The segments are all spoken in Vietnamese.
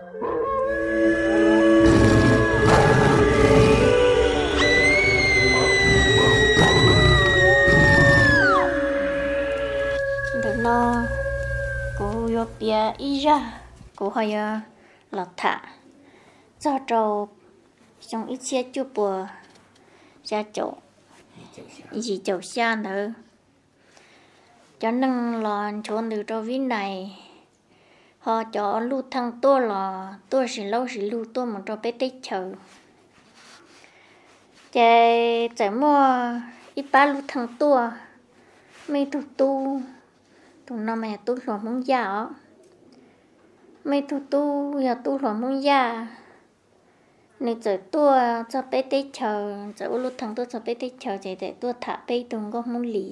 được nó cô yo bia ý ra cô hay lọt thả do trâu trong ít xe chua bùa ra chỗ gì chỗ xa nữa cho nên là chọn được cho viên này họ cho lưu thăng tôi là tôi sẽ lâu sẽ lưu tôi một cho bé tết chờ chạy chạy mua ít ba lưu thăng tôi mấy tu tụi nó mẹ tu lo muốn già mấy tu giờ tu lo muốn già nên chạy tôi cho bé tết chờ chạy lưu thăng tôi cho bé tết chờ chạy để tôi thả bé tung có muốn lì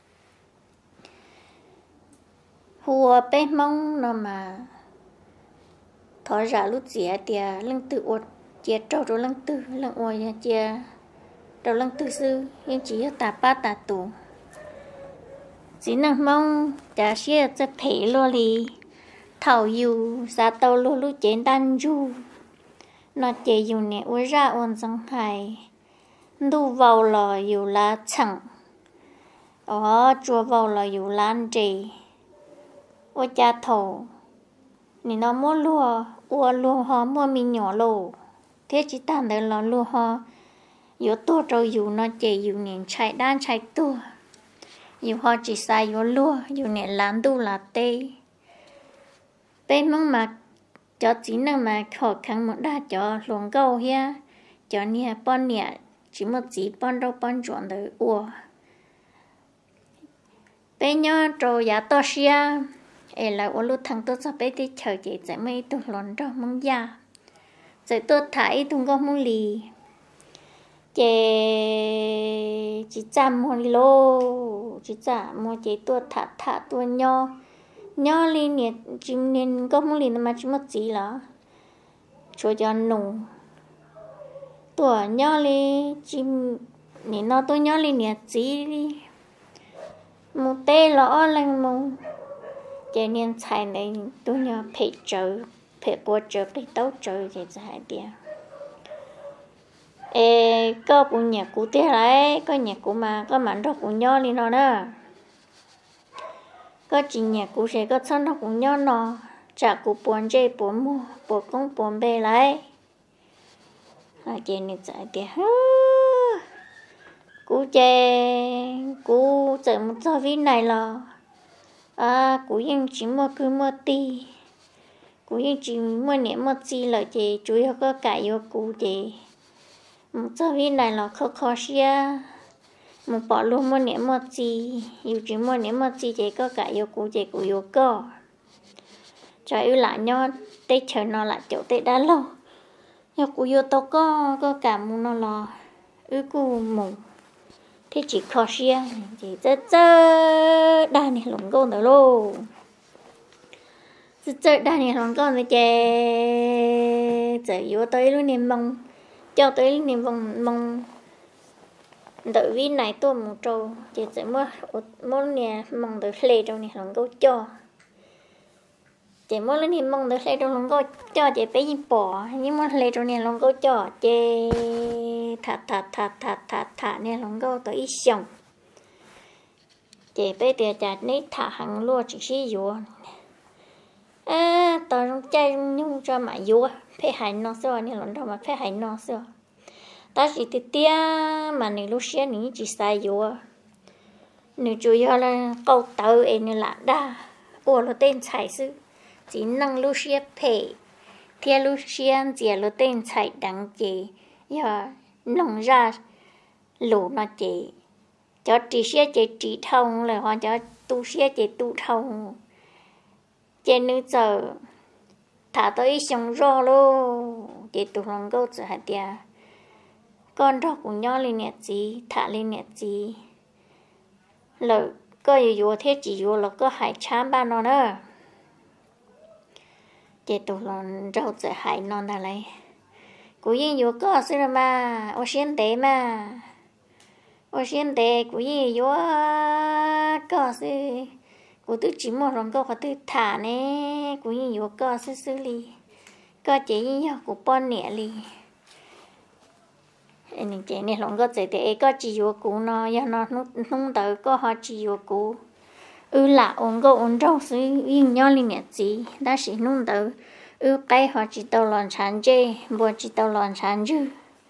hùa bé mong nó mà thọ ra lúc dễ thì lăng tự uất chia trâu rồi lăng tự lăng oi chia trâu lăng tự sư nhưng chỉ tà ba tà tù chỉ năng mong trả xe cho phải lo li thầu yêu xa tàu lo lu chén đan du nó chế yêu nè ui ra ôn sang hải đu vào lò yêu lá chẳng chua vào lò yêu lan trì ôi cha thầu nè nó mua lúa họ mua mình nhỏ lô thế chỉ tạm được là lúa họ yếu to rồi yếu nó chế yếu nè chạy đan chạy tua yếu họ chỉ xài yếu lúa yếu nè làm đu là tê bên mong mà cho chỉ năng mà khó khăn một đa cho luồng câu ha cho nè bọn nè chỉ một chỉ bọn đâu bọn chọn được bên nhau rồi giá to xia là ô lúc thằng tôi sắp tới thì chờ chị sẽ mấy tôi lon cho mong già rồi tôi thấy tôi có mong lì chị chăm một lô chị chăm một chị tôi thả tôi nho lên nè chim nên có mong lì mà chỉ một chỉ là cho nụ tôi nho lên chim nên nó tôi nho lên nè chỉ đi một tê lõ lên một cho nên xài này tôi nhớ phải bố chờ phải tấu chờ thì xài tiền có bộ nhạc cụ thế đấy có nhạc cụ mà có mảnh đó cũng nhỏ đi nó đó có chỉ nhạc cụ sẽ có thân đó cũng nhỏ nó trả cụ buồn chơi buồn mua buồn công buồn bê lại cho nên xài tiền cụ chơi một giờ vì này là cụ yên chỉ mua cứ mua ti cụ yên chỉ mua nệm mua chi là chị chủ yếu có cải vô cụ chị một giờ vì này là khó xia một bỏ luôn mua nệm mua chi yêu chỉ mua nệm mua chi chị có cải vô cụ chị cụ vô có cho yêu lại nhau tết chờ nó lại chỗ tết đã lâu nhưng cụ vô tao có cả mua nó là cụ mù thế chỉ khó xia chỉ chơi đa này lồng con đó luôn chơi đa này lồng con này chơi vô tới luôn niềm mong cho tới niềm mong đợi vì này tôi một trâu chỉ chơi mua nè mong được lê trong này lồng câu cho chỉ mua lên niềm mong được lê trong lồng câu cho chỉ bé gì bỏ nhưng mà lê trong này lồng câu cho chỉ thả nè lồng câu tới ít xong chị bây giờ chả nít thả hàng lúa chỉ xí dùa tao trong chai nhung cho mà dùa phải hành nó xưa nè lần đầu mà phải hành nó xưa ta chỉ tiết tia mà nè lúc xưa nè chỉ xài dùa nè chủ yếu là câu tàu em nè là đa là tên chạy sư chỉ năng lúc xưa phải theo lúc xưa chỉ là tên chạy đăng chị giờ nông ra lũ nó chị cho chị xe chị thông là họ cho tu xe chị tu thông trên nữ giờ thả tới xong rô luôn chị tu lòng câu trở hạt tiền con đó cũng nhỏ lên nhẹ gì thả lên nhẹ gì là có dù thế chỉ dù là có hải chám ba nó nữa chị tu lòng rau trở hải non là lấy cô yên dù có xưa mà ô xuyên tế mà ô xuyên tế cô yên dù có xưa cô tự chỉ một lần cô phải tự thả nè cô yên dù có xưa xưa li có chỉ giờ của bọn nè li nên chị này lòng có thể để có chỉ vô cũ nó giờ nó nung tới có họ chỉ vô cũ là ông có ông trâu sư yên nhau li nè gì đã chỉ nung tới cái họ chỉ tàu lòn chán chê bùa chỉ tàu lòn chán chứ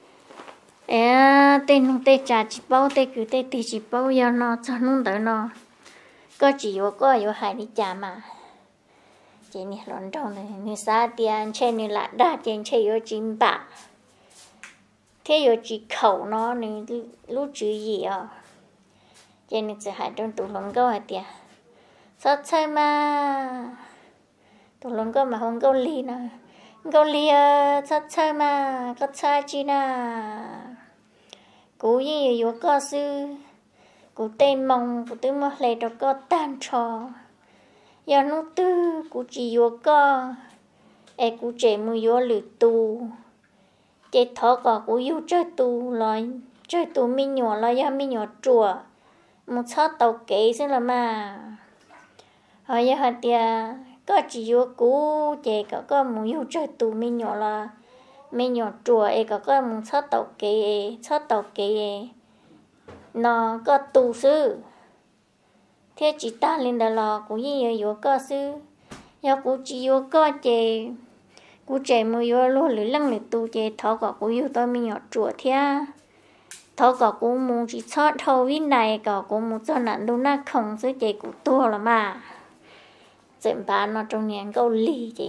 tên nung tên trà chỉ bao tên cứ tên tì chỉ bao giờ nó cho nung tới nó có chỉ có hai đi chả mà chị này lon trâu này người xa tiền trên người lạ đa tiền chơi vô chim bả thế vô chỉ khẩu nó này lúc chữ gì à chị này sẽ hai trong tủ lon câu hả tiền sao chơi mà tủ lon câu mà không câu ly nè câu ly sao chơi mà có chơi chi nè cú gì vô có sư cú tên mong cú tư mà lấy đó có tan trò giờ nó tư cú chỉ vô có cú trẻ mua vô lử tu chế thọ có cú vô chơi tu rồi chơi tu mi nhỏ là do mi nhỏ chùa một số tàu kế xem là mà hỏi giờ hạt tia có chỉ vô cú chế có mua vô chơi tu mi nhỏ là mi nhỏ chùa có một số tàu kế nó có tu sư thế chỉ ta lên đó là cũng như vô có sư giờ cũng chỉ vô có chè cũng chè mới vô luôn lưỡi lăng lưỡi tu chè thọ có cũng vô tôi mình nhỏ chuột thế thọ có cũng muốn chỉ chót thâu vin này có cũng muốn cho nạn đâu na không sư chè cũng tua là mà chuyện bà nó trong nhà câu ly chè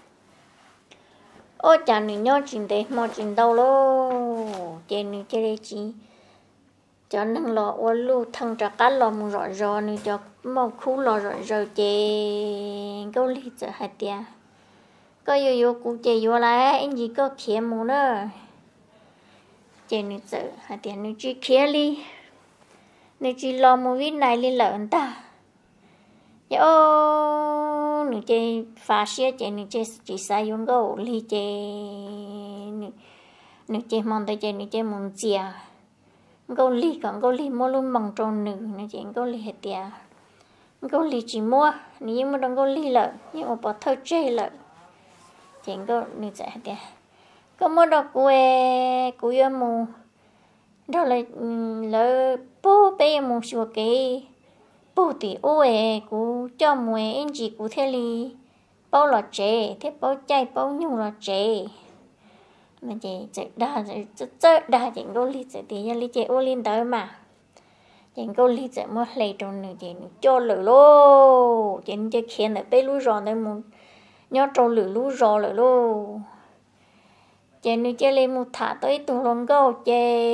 ôi chả nửa nhau chuyện đấy mà chuyện đâu lô chè nửa chè đấy chỉ cho nên lò ô lu thằng trả cá lò một rồi nữa cho một khu lò rồi chè câu ly chợ hạt tia có vô cụ chè vô lại anh gì có khía mù nữa chè nữa chợ hạt tia nữa chỉ khía đi nữa chỉ lò một vít này lên lợn ta ô nữa chè phá xía chè nữa chè chỉ sai dùng câu ly chè nữa chè mong tới chè nữa chè mong chè câu ly còn câu ly mua luôn bằng tròn nữ này chuyện câu ly hết tiệt câu ly chỉ mua nhưng mà đồng câu ly lợn nhưng mà bỏ thơ chơi lợn chuyện câu nữ chạy hết tiệt có mua đồ của em mù đó là lỡ bố bé mù xua cái bố thì ôi của cho mù anh chị của thế li bao lọ trẻ thế bao chay bao nhung lọ trẻ mà chị đa chuyện cô lý sẽ thì lý chị ô lên tới mà chuyện cô lý sẽ mua lấy trong nữa chị cho lửa lô chuyện chị khiến ở bên lúa rò này muốn nhớ trâu lúa rò lửa lô chị nữa chị lên một thả tới tủ lông câu chị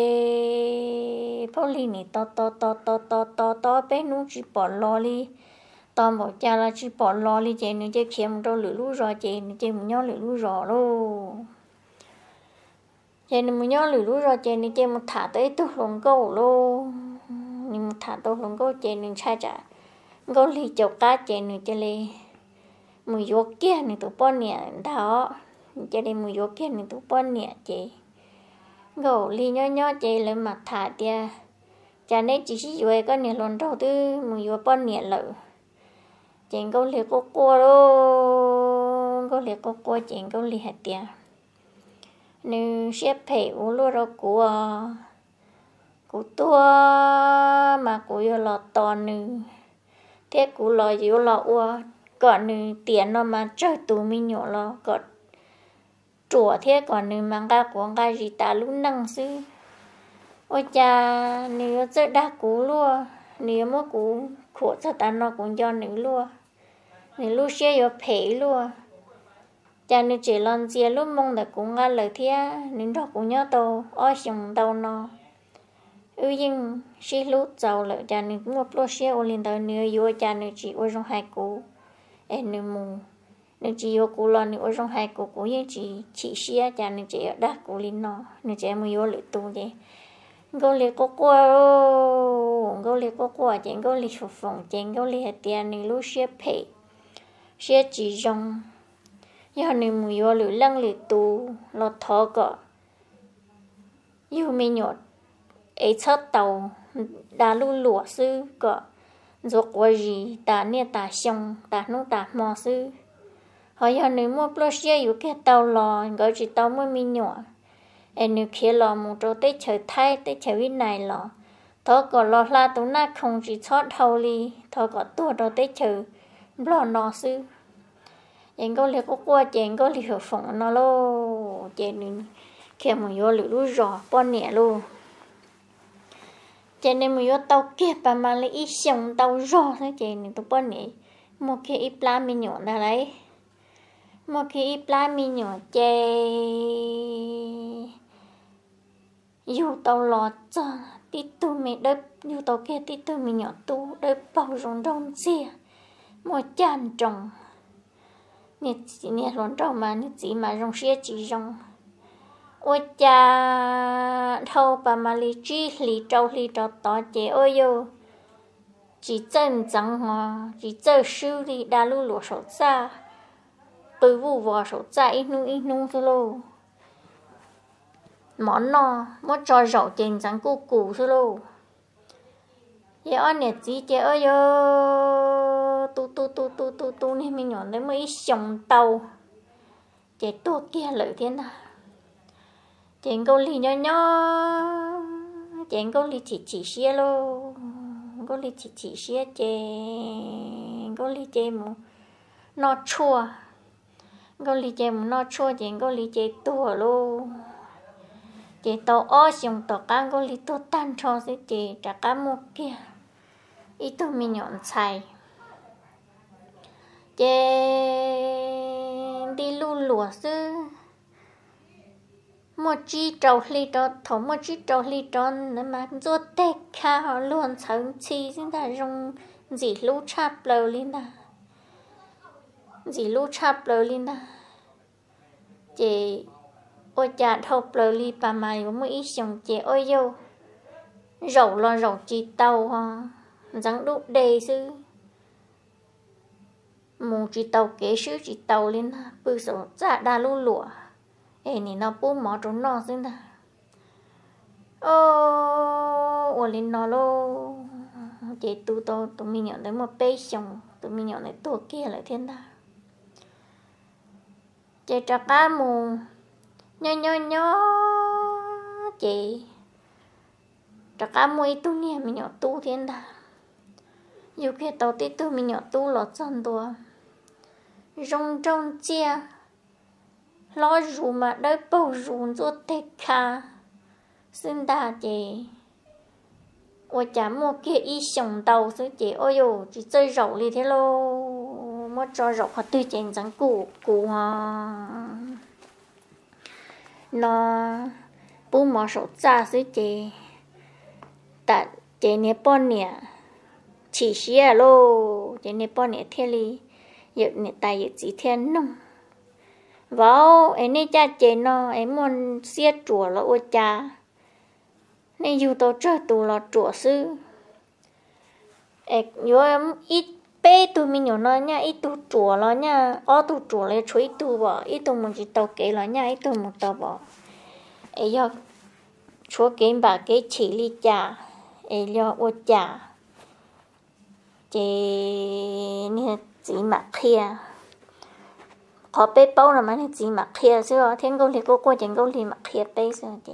phô lý này to bên nó chỉ bỏ lò đi to một cha là chỉ bỏ lò đi chị nữa chị khiến một trâu lúa rò chị nữa chị muốn nhớ lúa rò luôn chị nên muốn nhớ lửa rồi chị nên chị một thả tới tủ lông câu luôn nhưng một thả tủ lông câu chị nên sai trả câu lì chậu cá chị nên chị lì mùi vô kia nên tủ bón nhẹ đó chị đi mùi vô kia nên tủ bón nhẹ chị câu lì nhớ chị lên mặt thả tia chả nên chỉ dưới có nhẹ lon đầu tư mùi vô bón nhẹ lợ chị câu lì cô luôn câu lì cô chị câu lì hạt tia nếu xếp phải u lúa rồi của tua mà của yêu lọ to nữ thế của lọ yêu lọ ua còn nữ tiền nó mà chơi tù mình nhỏ lọ còn chùa thế còn nữ mang ra của cái gì ta lúc năng sư ôi cha nếu chơi đá cú lúa nếu mà cú khổ cho ta nó cũng cho nữ lúa nữ lúa xếp yêu phải lúa cha nữ chỉ lần chia lúc mong là cũng nghe lời thia nên đó cũng nhớ tàu oi xong tàu nó nhưng khi lúc giàu lợi cha nữ cũng một lô xe ô lên tàu nữ vô cha nữ chỉ ôi trong hai cú em nữ mù nữ chỉ vô cú lo nữ ôi trong hai cú cũng như chỉ xe cha nữ chỉ ở đá cú lên nó nữ chỉ mới vô lựa tu vậy câu liệt có qua chuyện câu liệt phục phòng chuyện câu liệt tiền nữ lúc xe chỉ trong giờ này mùi vô lửa lăng lửa tù lọt thọ cọ yêu mê nhọt ấy chót tàu đá lưu lụa sư cọ ruột qua gì ta nè ta xong ta nô ta mò sư họ giờ nếu mua plus xeอยู่cái tàu lò gọi chỉ tàu mới mi nhỏ em nếu kia lò một chỗ tới chờ thay tới chờ bên này lò thọ có lò la tụi na không chỉ chót thâu li thọ có tua đó tới chờ lò nọ sư em có liệt có qua em có liệt phỏng nó lô em kia mà vô lửa lú rò bao nhẹ luôn cho nên mình vô tàu kia bà mà lấy ít xong tàu rò thế chị nên tụi bao nhẹ một cái ít lá mi nhỏ ra đấy một cái ít lá mi nhỏ chê dù tàu lọt cho tí tu mẹ đớp dù tàu kia tí tu mẹ nhỏ tu đớp bao rồng rong xìa một chàn trồng nè rồng rong mà nè chỉ mà rong xìa chỉ rong ôi cha thâu bà mà lì chi lì trâu tỏ chê ôi yo chỉ chân trắng hoa chỉ chân sư đi đa lu lụa sổ ra tôi vu vào sổ ra ít nu thôi lô món nọ mất cho rau trên trắng củ thôi lô vậy anh nè chỉ chơi ơi tu nên mình nhọn đấy mới sống tàu chơi tua kia lợi thế nào chơi câu lì nhỏ chơi câu lì chỉ xe lô câu lì chỉ xe chơi câu lì chơi một nó chua câu lì chơi một nó chua chơi câu lì chơi tua lô chị tàu ó xong tàu cá có lý tàu tan cho sẽ chị trả cá một kia ít tàu mình nhọn xài chị đi lu lùa sư một chi trâu ly đó thổ một chi trâu ly đó nên mà rốt tết khá họ luôn sống chi chúng ta rong gì lú chạp lờ lên đó gì lú chạp lờ lên đó chị ôi cha thâu bờ li bà mày cũng mới ít xong chị ôi vô rậu chỉ tàu ha rắn đúc đề sư mù chỉ tàu kế sư chỉ tàu lên ha bự sổ dạ đa lu lụa ê nè nó bố mỏ trốn nó xin ta ô lên nó lô chị tụi mình nhận tới một bê xong tụi mình nhận tới tụi kia lại thiên ta chị trả cá mù nhỏ chị trả cá mùi tu nè mình nhỏ tu thiên ta dù khi tàu tí tu mình nhỏ tu lọt chân tua rong trong chia lo rủ mà đôi bầu rủ cho tết kha xin ta chị ôi chả một kia y sống tàu chứ chị ôi dồi chỉ chơi rậu đi thế lô mất cho rậu họ tư chén trắng củ ha nó bố mỏ sổ ra chứ chị tại chị nè bọn nè chỉ xía lô chị nè bọn nè thế li giờ nè tại giờ chỉ thiên nông vào em nè cha chị nó em muốn xía chùa là ôi cha nên dù tôi chơi tù là chùa sư em nhớ em ít bé tụi mình nhỏ nó nha ít tụ chùa nó nha tụ chùa lấy chuối tụ bỏ ít tụ mình chỉ tàu kế nó nha ít tụ một tàu bỏ ấy giờ chúa kế bà kế chỉ li cha ấy giờ ô cha chị nè chỉ mặc kia có bé bao là mà nè chỉ mặc kia chứ thiên câu li cô qua chuyện câu li mặc kia bé chứ chị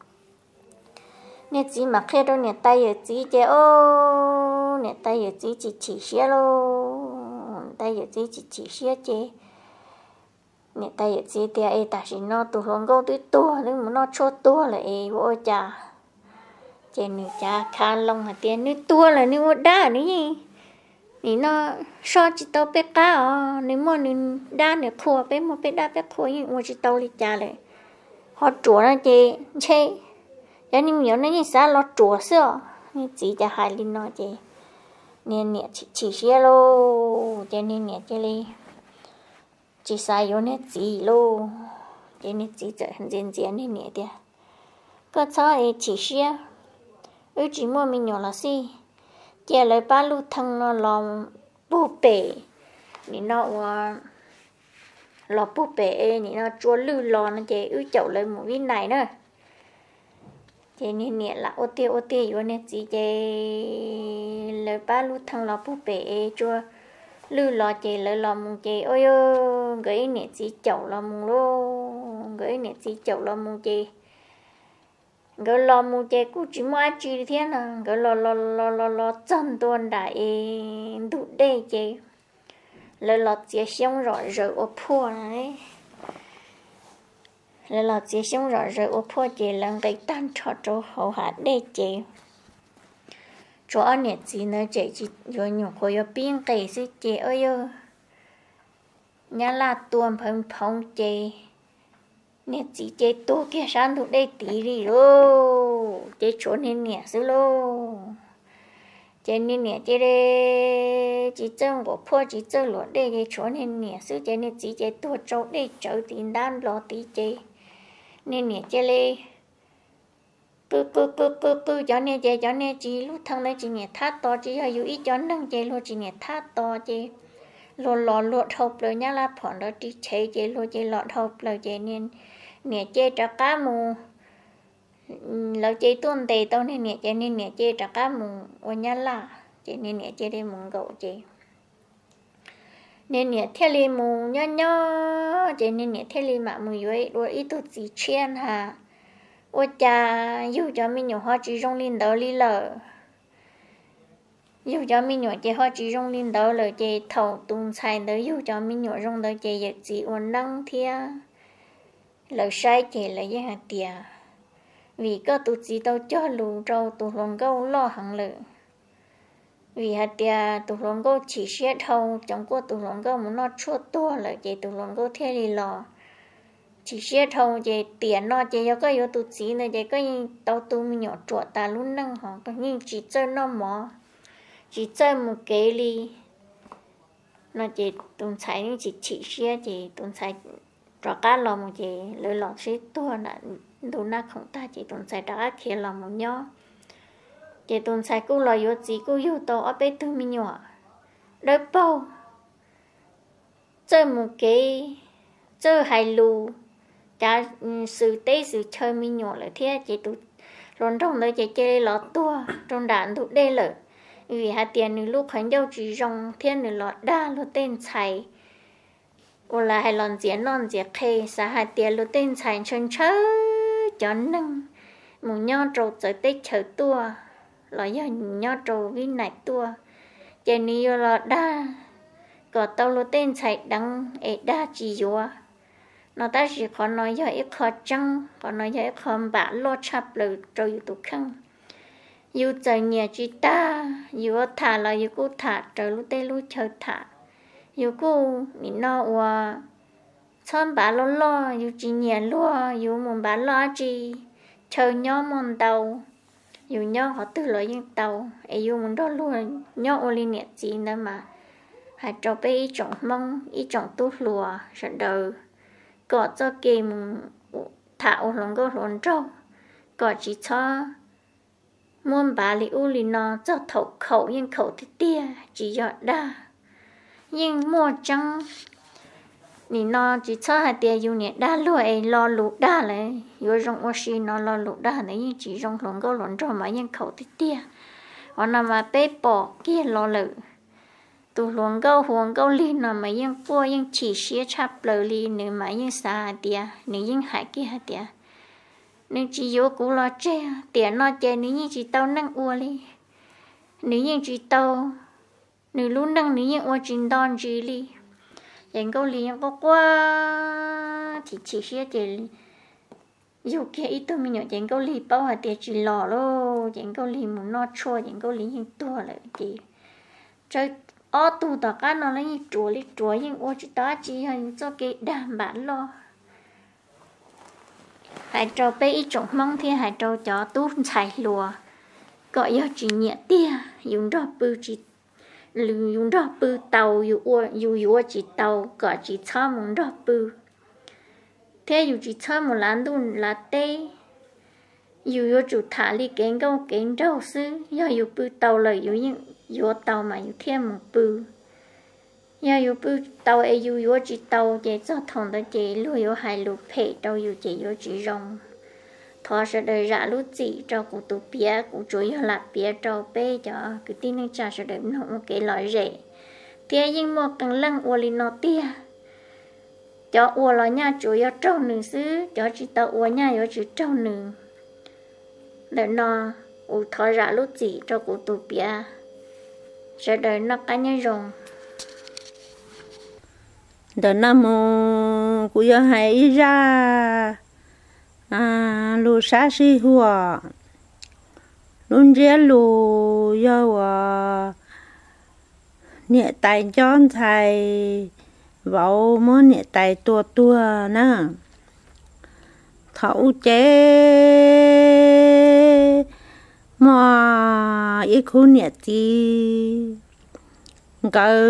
nè chỉ mặc kia đâu nè tay giờ chỉ chị nè tay giờ chỉ xía lô tay giờ chỉ xía chị nè tay giờ chỉ tia ấy ta chỉ nó tụ hồng câu tụi tua nhưng mà nó cho tua là ấy vô cha chị nữ cha khăn lông hả tiền nữ tua là nữ đá nữa gì nè nó so chỉ tao bé cá nếu mà nữ đá nữ khua bé một bé đá bé khua nhưng mà chỉ tao đi cha lại họ chùa nó chị chơi cho nên nhiều nó như sao lo chùa xưa như chỉ cho hai linh nó chị nên nè chỉ xía lô cho nên nè cho li chỉ sai vô nè chỉ lô cho nên chỉ trở thành diện nè nè đi có sao ấy chỉ xía chỉ mua mình nhỏ là gì giờ lại ba lu thằng nó lòng bù bể nên nó lò bù bể nên nó chua lư lò nó chị chậu lại một viên này nữa chị nè là ô tiêu vô nè chị chị lời ba lu thằng lò bù bể chua lư lò chị lỡ lò mùng chị ôi ơi gửi nè chị chậu lò mùng luôn gửi nè chị chậu lò mùng chị gửi lò mùng chị cũng chỉ mua chị thế nào gửi lò chân tuần đại đủ đây chị lỡ lò chị xong rồi rồi ô phua này lỡ lò chị xong rồi ô phua chị lần cái tan cho chỗ hậu hạ đây chị chỗ anh nè chị nữa chị rồi nhiều khối ở bên cây xí chị ơi ơi nhà là tuần phong chị nè chị tôi kia sáng tụi đây tí đi lô chị chỗ nên nè xứ lô chị nên nè chị đây chị chân của phô chị chân lụa đây chị chỗ nên nè xứ chị nên chị tôi chỗ đây chỗ tiền đan lọ tí chị nên nè chị lê cứ cho nên chị lúc thằng này chị nè thắt to chị hay ít cho nâng chị luôn chị nè thắt to chị lọt hộp rồi nhá là phỏng đó chị chế chị luôn chị lọt hộp rồi chị nên nè chị trả cá mù lâu chị tuần tề tao nên nè chị nên nè chị trả cá mù ở nhá là chị nên nè chị đi mùng gậu chị nên nè theo li mù nhá chị nên nè theo li mà mù vậy đôi ít tụt gì chen hà ôi cha yêu cho mình nhiều hoa chỉ trong linh đó li lờ yêu cho mình nhiều chị hoa chỉ trong linh đó lờ chị thầu tung xài đó yêu cho mình nhiều trong đó chị giật chị ổn đăng thia lời sai chị là với hạt tiền vì có tụt gì đâu cho lù trâu tụt lòng câu lo hàng lợ vì hạt tiền tụt lòng câu chỉ xét thâu trong cô tụt lòng câu muốn nó chua to lợ chị tụt lòng câu theo đi lò chỉ xét thâu chị tiền nó chị có yếu tụt gì nữa chị có tao tụi mình nhỏ chuột ta luôn năng họ có nhưng chỉ chơi nó mỏ chỉ chơi một cái ly nó chị tụi xài nhưng chỉ xét chị tụi xài cho cá lòng chị lưỡi lọt xí tua là đồ na không ta chị tụi xài đã kia lòng một nhó chị tụi xài cũng lo yếu gì cũng yếu to ở bên tụi mình nhỏ đôi bao chơi một cái chơi hài lù cả sự tế sự chơi mình nhỏ lại thế chị tụi rồi trong đó chị chơi lọt tua trong đạn tụi đây lợ vì hạt tiền nữ lúc khánh dâu chỉ rong thiên nữ lọt đa lọt tên xài ô là hay lon dĩa khê xã hạt tiền lọt tên xài chân chớ cho nâng một nho trâu tới tết chờ tua là do nho trâu với nạch tua chị nữ lọt đa có tao lọt tên xài đắng ế đa chỉ dùa nó ta chỉ có nói cho ít khó chăng có nói cho ít khó bả lo chập lời rồi yêu tụ khăn yêu trời nhà chị ta yêu thả là yêu cô thả trời lúc tây lúc chờ thả yêu cô mình nó và chọn bả lo yêu chị nhà lo yêu muốn bả lo chị chờ nhau mòn tàu yêu nhau họ từ lối những tàu yêu muốn đó luôn nhau ô liên nhẹ chị nữa mà hãy cho bé ý trọng mong ý trọng tốt lùa sợ đời có cho kìm thảo lòng có lòng trâu có chỉ cho muôn bà li u li nó cho thầu khẩu nhưng khẩu thì tia chỉ giọt đa nhưng mua trắng ni nó chỉ cho hai tia yêu nhẹ đa lùi lo lụ đa lại yêu trong oxy nó lo lụ đa này nhưng chỉ trong lòng có lòng trâu mà nhưng khẩu thì tia còn nằm mà bé bỏ kia lo lự tụ luồng câu li nó mà nhưng qua nhưng chỉ xé chắp lời li nữa mà nhưng xa tia nữa nhưng hại kia hại tia nên chỉ vô cú lo che tiền nó che nếu như chỉ tao năng ua li nếu như chỉ tao nếu lúc năng nếu như ua chính đòn gì li những câu li có qua thì chỉ xé chỉ dù kia ít tôi mình nhỏ những câu li bao hạt tiền chỉ lò lô những câu li muốn nó chua những câu li những tua lại thì chơi ở tụ tất cả nó là những chùa những ua chỉ ta chỉ hay cho cái đảm bảo lo hãy cho bé ít trồng mong thì hãy cho tú xài lùa gọi cho chị nhẹ tia dùng đó bự chị dùng đó bự tàu dùng chị tàu gọi chị cho muốn đó bự thế dùng chị cho một lán đun là tê dùng chủ thả đi kén câu kén rau sư dùng bự tàu là dùng tàu mà dùng thêm một bự nhà yêu bự tàu ấy yêu chỉ tàu để cho thằng đó chỉ lưu yêu hai lục phê tàu yêu chỉ yêu chỉ rong thọ sẽ đời ra lúc gì cho cụ tụ bia cụ chủ yếu là bia cho bé cho cái tin nên cha sẽ đời nó một cái loại rẻ tia nhưng một càng lăng ua lì nó tia cho ua là nhà chủ yếu trâu nữ xứ cho chỉ tao ua nhà yếu chỉ trâu nữ để nó u thọ ra lúc gì cho cụ tụ bia sẽ đợi nó cá nhân rồng đợt năm mùa cụ yêu hay ra lù sa si hùa luôn dễ lù yêu nhẹ tay chọn thầy vào món nhẹ tay tua nè thấu chế mà ít khu nhẹ thì cái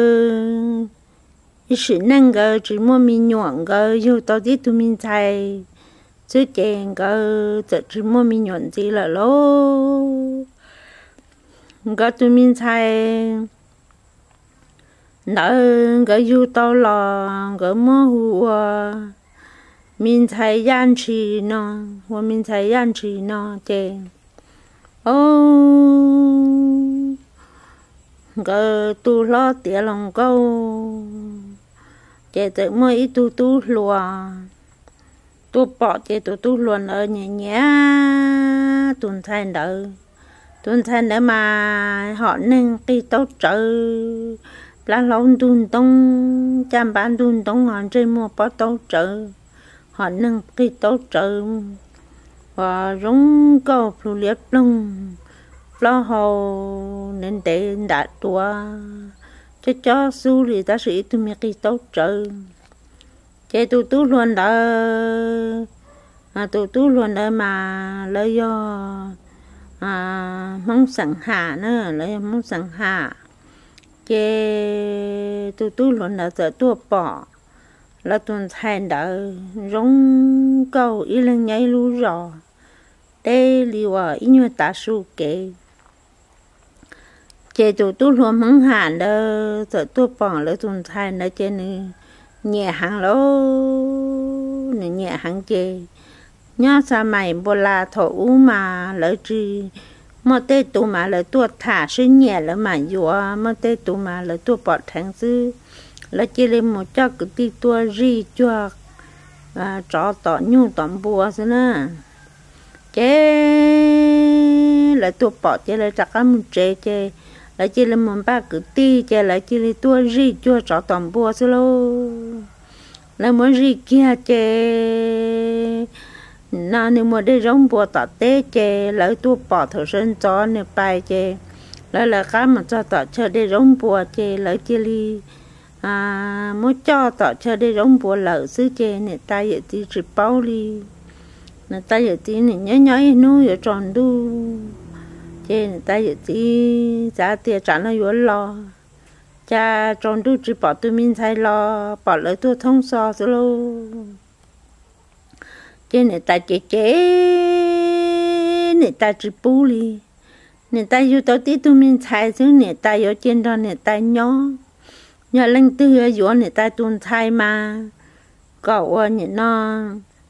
sự năng cái chỉ mua mình nhọn cái yêu tao đi tụi mình xài chứ chèn cái chỉ mua mình nhọn gì là lố cái tụi mình xài nợ cái yêu tao là cái mua hùa mình xài yan chi nó hoặc mình xài yan chi nó chèn cái tu lo tiền lòng câu chế tự mới ít tu lùa tu bỏ chế tu luôn ở nhẹ nhẹ tuần thanh đỡ mà họ nên cái tốt trợ lá lông tuần tông chăm bán tuần tông họ trên mua bỏ tốt trợ họ nên cái tốt trợ và rong câu phù liệt lông lo hồ nên để đạt tua cho su thì ta sẽ tụi mình cái tốt trợ chế tu luôn đó tu luôn đó mà lấy do mong sẵn hạ nữa lấy mong sẵn hạ chế tu luôn đó giờ tua bỏ là tuần thành đó rong câu ý lên nhảy lú rò đây liều ý như ta su kệ chế tu luôn mong hạ đó giờ tua bỏ là tuần thành đó chế nữa nhẹ hàng lô nhẹ hàng chê nhớ sao mày bồ la thổ mà lỡ chi mà tê tụ mà lỡ tua thả sinh nhẹ lỡ mà dùa mà tê tụ mà lỡ tua bọt tháng sư lỡ chỉ lên một cho cái tí tua ri cho trọ tỏ nhu tỏm bùa xí nè chế lỡ tua bọt chế lỡ chắc ăn chê chê lại chỉ là một ba cứ ti chè lại chỉ là tua ri chua trọ tỏm bùa xí lô lại muốn ri kia chè na nếu mà để rong bùa tọt té chè lại tua bỏ thở sơn chó nè bài chè lại là cá mà cho tọt chờ để rong bùa chè lại chỉ li muốn cho tọt chờ để rong bùa lợ xứ chè nè tay vậy thì chỉ bao li nè tay vậy thì nè nhớ nuôi ở tròn đu trên ta vậy thì giá tiền trả nó yếu lo cha tròn đu chỉ bỏ tụi mình thay lo bỏ lại tôi thông so rồi luôn trên này ta chế này ta chỉ bù li này ta yếu tao tí tụi mình thay chứ này ta yếu trên đó này ta nhỏ lên từ yếu này ta tuần thay mà cậu này nó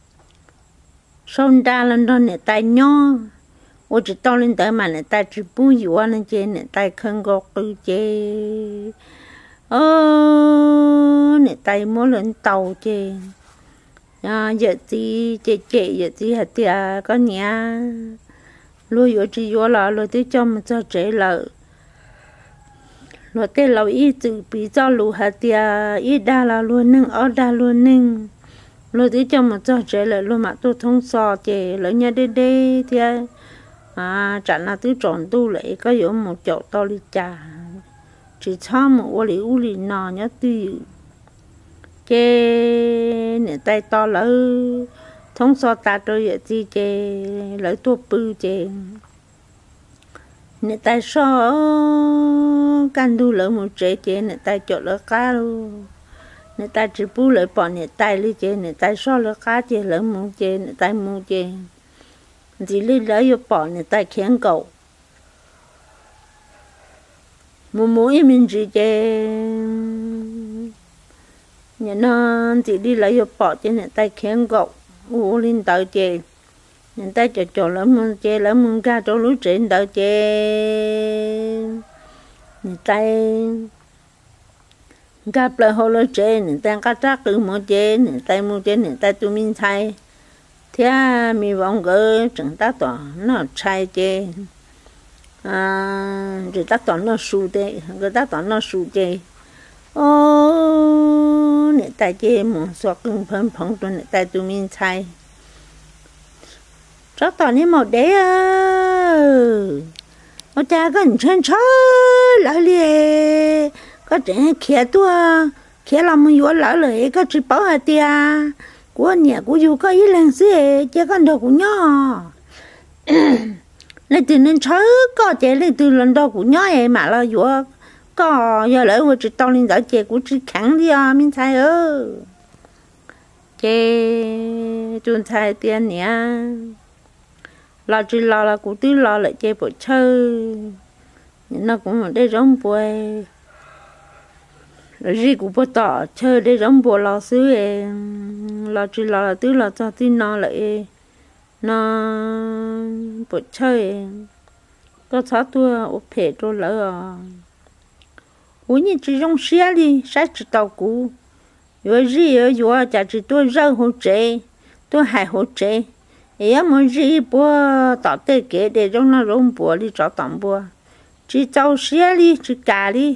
xong ra lên đó này ta nhỏ我只到人得嘛，人带只不有啊，人家人带看个对接，人带么人到接，giờ thì giờ thì hạt tiệt có nhà, rồi giờ chỉ giờ là rồi tới cho mình cho trẻ là, rồi tới lâu ít từ bị cho lù hạt tiệt ít đa là luôn nâng ở đa luôn nâng, rồi tới cho mình cho trẻ là luôn mà tôi thông so trẻ lỡ nhà đê thì chẳng là thứ tròn tu lệ có yếu một chỗ to đi trà chỉ cho một ô lì nọ nhá tư chê nè tay to lỡ thông so ta tôi vậy thì chê lỡ tua bự chê nè tay so can đu lỡ một chê nè tay chỗ lỡ cá luôn nè tay chỉ bù lỡ bỏ nè tay đi chê nè tay so lỡ cá chê lỡ một chê nè tay một chê chỉ lấy lấy bỏ này tay khen cậu mỗi mình chỉ chơi nhà nó chỉ đi lấy bỏ trên này tay khen cậu u lên tàu chơi nhà tay cho lắm chơi lắm ra chỗ lúa trên tàu chơi nhà tay gặp lại hồ lô chế nên ta cá trắc cứ mua chế nên ta tụi mình thay thế mi vong gỡ chẳng ta tỏ nó thay chế rồi ta tỏ nó su chế người ta tỏ nó su chế ô nên ta chế một số cưng phấn phồng cho nên ta tụi mình thay chắc tỏ nên một đế ô cha gần chân chó lại liền có trẻ kia tua kia làm một vụ lỡ lời có chỉ bảo hạt tia của nhà của dù có ý lần xưa chứ con đồ của nhỏ lấy từ nên chớ có trẻ lấy từ lần đầu của nhỏ ấy mà là vụ có giờ lỡ vừa chỉ tao lên đỡ trẻ của chỉ khẳng đi à mình thay trẻ chun thay tiền nhá lo chỉ lo là của tư lo lại trẻ bộ chơi nó cũng ở đây giống bùi rồi gì cũng bắt tỏ chơi để giống bộ lò xứ lò chỉ lò tứ lò cho tin nó lại nó bộ chơi có sáu tua ở phía chỗ lỡ uống như chỉ giống xe đi sai chỉ tàu cũ rồi gì rồi chả chỉ tôi rau hỗ trợ tôi hại hỗ trợ em muốn gì bữa tỏ tê kế để giống nó giống bộ đi cho tạm bữa chỉ tàu xe đi chỉ cả đi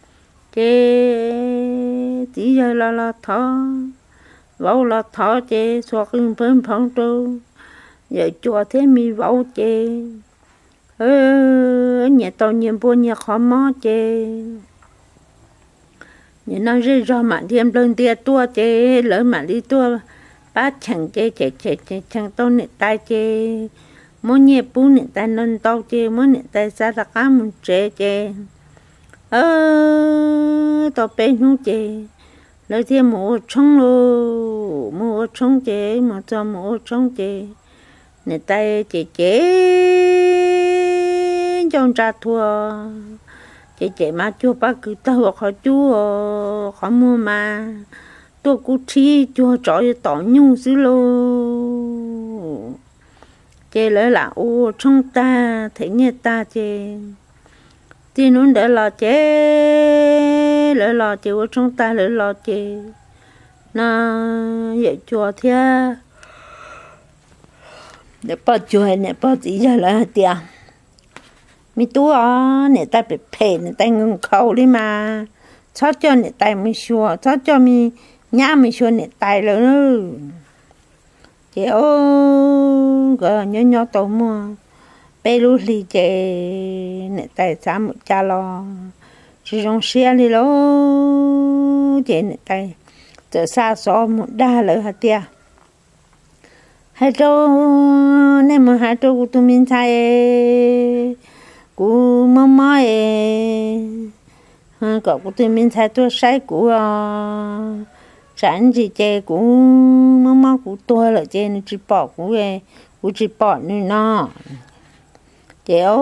chế tí giờ là thọ vẫu là thọ chế xoa cưng phấn phồng trâu giờ chùa thế mi vẫu chế nhà tàu nhiệm vụ nhà khó mò chế nhà nó rơi ra mà thêm đơn tia tua chế lỡ mà đi tua bát chẳng chế chẳng tao nè tai chế muốn nhẹ bún nè tai nên tao chế muốn nè tai xa là cá muốn chế tao bên không chế lấy thêm một trống lô một trống chế một cho một trống chế nè tay chế trong trà thua chế mà chua ba cứ tao khó chua khó mua mà tôi cũng chi chua chọi tỏ nhung xí lô chế lấy là ô trong ta thấy nghe ta chế thì nó để lò chế lấy lò chế ở trong ta lấy lò chế nó vậy chùa thế để bao chùa này bao gì ra là tiền mi tu à này ta bị phê này ta ngưng khâu đi mà cho này ta mi xua cho mi nhá mi xua này ta rồi nữa chế ô cái nhỏ tàu mua bé lúc đi chơi nè tại sao một cha lo chỉ trong xe đi lo chơi nè tại từ xa xó một đa lỡ hạt tia hai trâu nên mà hai trâu của tụi mình thay của mama cậu của tụi mình thay tôi sai của sản gì chơi của mama của tôi là chơi nó chỉ bỏ của chỉ bỏ nữa nó kéo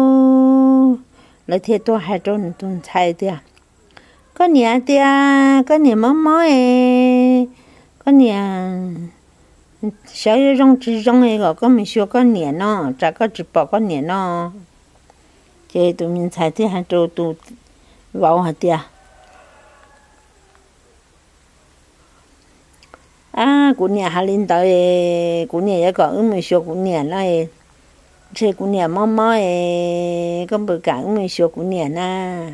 lấy thiệt tôi hai trâu tôi thay tia có nhà tia có nhà mắm mối có nhà sợ rong chỉ rong ấy gọi có mình xua có nhà nó chả có chỉ bỏ có nhà nó chơi tụi mình thay thì hai trâu tôi vào hạt tia của nhà hai linh tới của nhà có mình xua của nhà này chơi của nhà mắm mối con bự cả mình xua của nhà na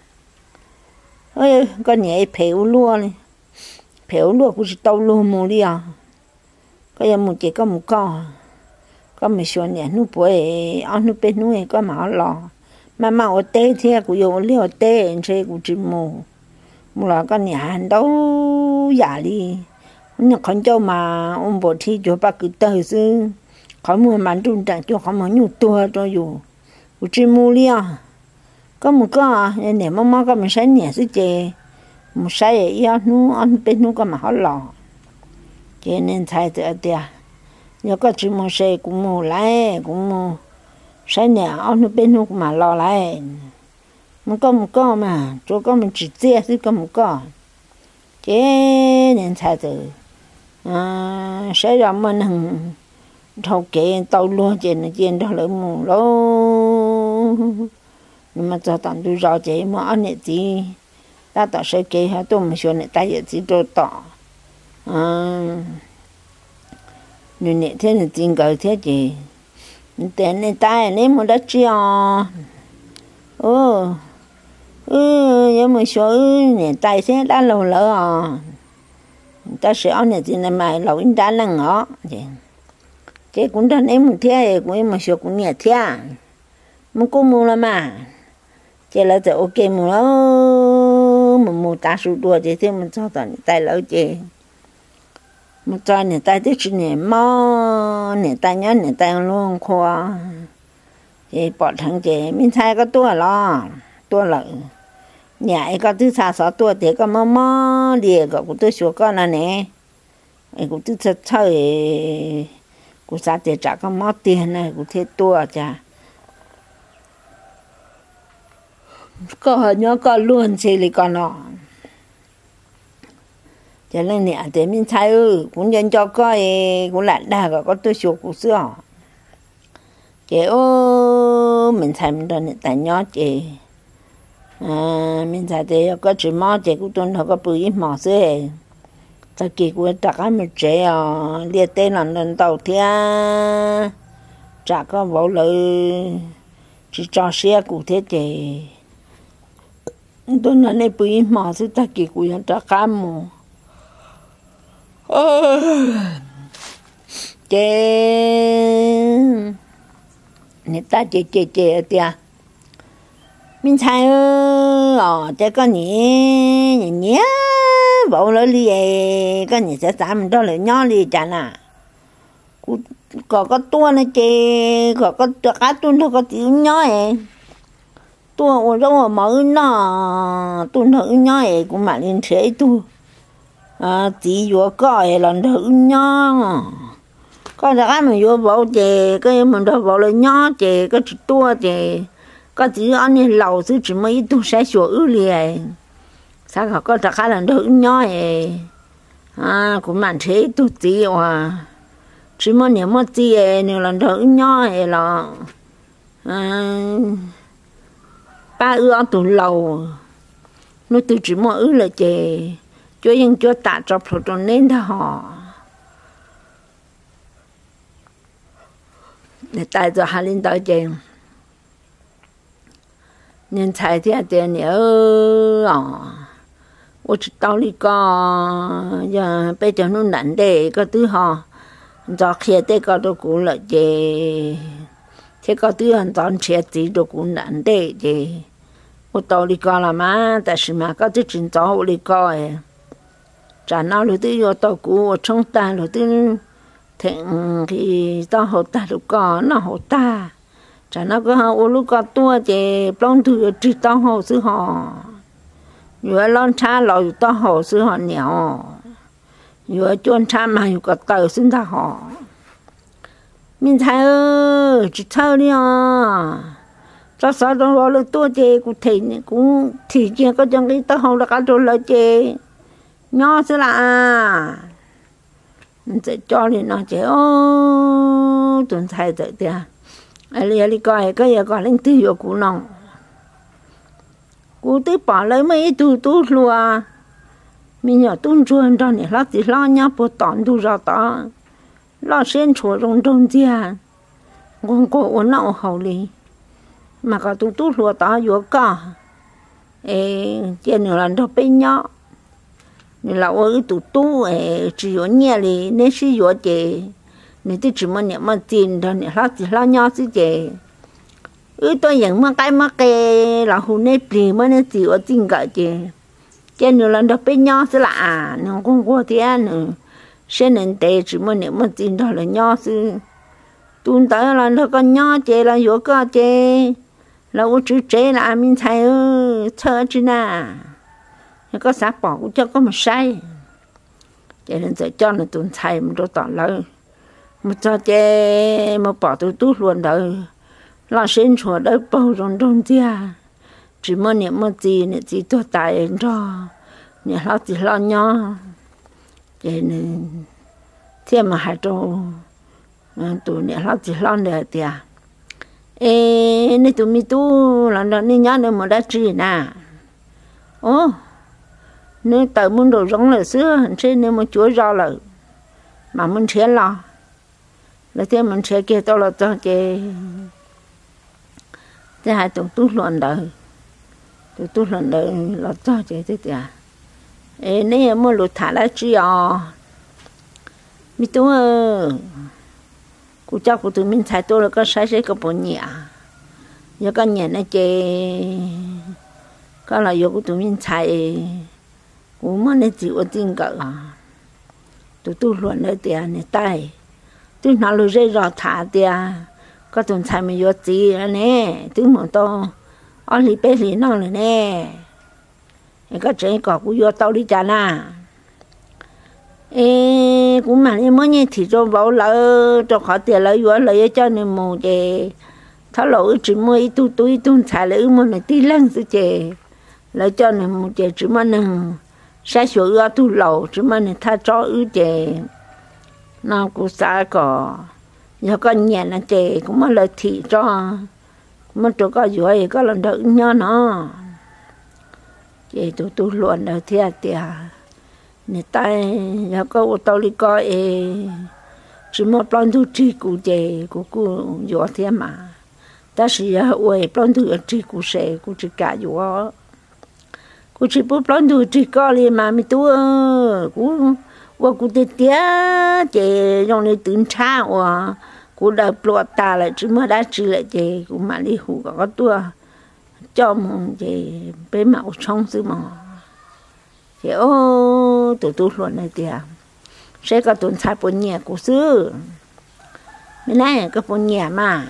ơi con nhảy phèo luôn cũng chỉ tàu luôn mua đi à cái em một chỉ có một con mình xua nhà nó bưởi ăn nó bên nuôi có máu lò mà ở tê thì cũng dùng liều tê chơi cũng chỉ mua là con nhà hành đâu giả đi nó còn cho mà ông bố thì cho bà cứ tới chứ khỏi mua mặn trung trạng cho khỏi mua nhiều tua cho dù cũng chỉ mua đi à có một cái nè mama có mình sai nè chứ chị một sai vậy nó ăn bên nó có mà họ lò cho nên thay từ từ nhớ có chỉ một sai cũng mua lại cũng mua sai nè ăn bên nó cũng mà lò lại một cái mà chỗ có mình chỉ chia chứ có một cái cho nên thay từ sai ra mình thâu kệ tàu luôn trên đó là mua lô nhưng mà cho tạm tôi rõ chế mà anh ấy thì ta tỏ sẽ kê ha tôi mình xuống này ta giờ chỉ đồ tỏ nên nè thế là tiền cờ thế chị tiền này ta này một đất chia nhưng mà số nè tay sẽ đã lâu lỡ ta sẽ ăn nè thì này mà lâu in đã là ngõ thế cũng đã em một thế cũng mà số cũng nhẹ thế muốn cô mua là mà thế là thì ok mua nó mà mua ta số đua thì thế mình cho tận tay lỡ chị một cho nè tay tức chỉ nè mò nè tay nhớ nè tay luôn khoa thì bỏ thằng chị mình thay có tua lợ nhà có thứ xa xóa tua thì có mò đi có cũng tôi xuống con nè cũng tôi thật chơi cũng sao thì trả có mò tiền này cũng thế tua chả có nhớ có luôn chỉ là con nó cho nên nè thì mình thay cũng nhân cho coi cũng lại đa có tôi xuống cũng xưa chị mình thay mình đơn tại nhớ chị mình thay thì có chỉ mò chị cũng tuân họ có bự mò xưa ta kỳ cũng đặt cái mình chế liệt tên là lần đầu tiên chả có bảo lời chỉ cho xe cụ thế chị tôi nói này bự mò xưa ta kỳ cũng đặt cái mò chế người ta chế tiệt mình thấy chế có nhỉ bảo lỡ đi có nhỉ sẽ làm đó là nhỏ đi chả nà có tua này chế có cá tuôn thôi có tiếng nhỏ tua ở đâu mà nó tuôn thôi nhỏ cũng mà lên chế tu chỉ vừa coi lần thử nhỏ có cái mình vừa bảo chè cái mình đâu bảo là nhỏ chè cái tua chè có chỉ ăn như lẩu chứ chỉ mấy tu sẽ sửa liền sao họ có cái lần thử nhỏ cũng mà thế tu chỉ chỉ mà nếu mà chỉ nhiều lần thử nhỏ là ba ăn tu lẩu nó tu chỉ mà là chè cho những cho tạ cho phật nên đó họ để tại cho hai linh tới chèn nên thay thế tiền nhớ我知道你个呀，被叫侬难的个对哈，早起的个都过了的，这个对很早起的都过难的的，我道理个了嘛，但是嘛，个就真早理个诶。trả nào rồi tôi vô tàu cũ trong ta rồi tôi thèm thì tao hậu ta lúc có nó hậu ta trả nào có hậu lúc có tua thì plong tôi chỉ tao hậu sư họ vừa lon cha lòi tao hậu sư họ nhiều vừa chôn cha mà vừa có tàu xin ta họ mình thấy chỉ thấy đi cho sao đâu rồi tua thì cũng thì kia có chẳng cái tao hậu là cái đồ lợi thì nhỏ xí là sẽ cho nên nó chế tuần thay tự tiền ali coi cái giờ còn lên tiêu của nó cú tí bỏ lấy mấy tu lùa mình nhỏ tuôn chuồn đó này lát thì lo nhá bộ tòn tu ra đó lo xuyên chùa trong tiền con cô uốn nạo hậu lý mà có tu lùa đó vừa cả tiền nhiều lần đó bên nhỏ là ở tu chỉ có nhà thì nên sử dụng chế nên tôi chỉ muốn nhận mà tiền thôi nên là nhau chứ chế tôi nhận mà cái là hôm nay tiền mà nên chỉ có tiền cả chế cho nên là được bên nhau chứ là nó không có tiền nữa cho nên để chỉ muốn nhận mà tiền thôi là nhau chứ tuần tới là nó có nhau chế là có cái chế là我只chế là mình thấy chơi chứ na có xã bỏ cũng cho có một sai cho nên sẽ cho nó tuần thay một đôi tỏn lợi một cho chế một bỏ tôi tút luôn đời lo sinh chùa đời bầu trong tia chỉ muốn niệm một gì niệm gì tôi tài cho niệm lo thì lo nhỏ cho nên thêm mà hai trâu tụi niệm lo thì lo nữa tia nên tụi mi tu là nó nên nhớ được một đá trì nè nếu tới muốn đồ giống là xưa trên nếu mà chúa ra là mà muốn chế lo là thế mình chế kia tao là cho chế thế hai tụi tu luận đời tụi tu luận đời là cho chế thế à nếu mà lụt thả lại chi mi tu cụ cháu của tụi mình xài tôi là có sai cái bộ nhẹ giờ cái nhẹ này chế có là giờ của tụi mình xài cũng mà nên chịu tin cỡ tụi tu luận đấy tiền này tay tụi nó lười dây rò thả tiền có tụi xài mình vô gì nè tụi mình to ăn lì bé lì nó rồi nè cái chuyện có cũng vô tao đi trả na cũng mà em mới nghe thì cho bảo lỡ cho họ tiền lỡ vô lỡ cho nên mù chè tháo lỗi chỉ mới tu xài lỡ mà này tí lăng sự chè lỡ cho nên mù chè chỉ mà nâng sai số ưa tu lẩu chứ mà này tha cho ư chè nó cũng xa có giờ con nhẹ là chè cũng mà lời thị cho cũng mà chỗ có dưới có lần đỡ nhau nó chè tu luận đời thiệt tiệt này tay giờ có ô tô đi coi chỉ mà plan tu chi cụ chè cụ dưới thiệt mà ta chỉ ơi plan tu chi cụ sẽ cụ chỉ cả dưới cô chỉ bút lót đuôi chỉ có liền mà mi tu cô tê tía chị trong nàyตื่นเช้าcô đã plot ta lại chứ mà đã chỉ lại chị cô mà đi hú có tua cho mong chị bé mạo trong xứ mà chị tụi tôi luôn này tiệt sẽ có tuần sai bốn nhà cô xứ mấy này có bốn nhà mà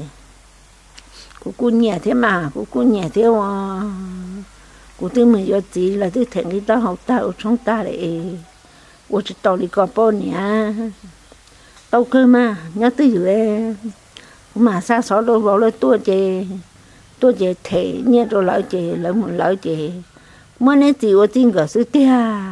cô nhà thế mà cô nhà thế cô tư mình do gì là tư thành đi tao học tao trong ta để cô chỉ tao đi coi bao nhá tao cơ mà nhớ tư vậy mà sao sáu đôi vào lấy tua chè thể nhớ rồi lợi chè lợi một lợi chè mới nãy gì ở trên cái sự tia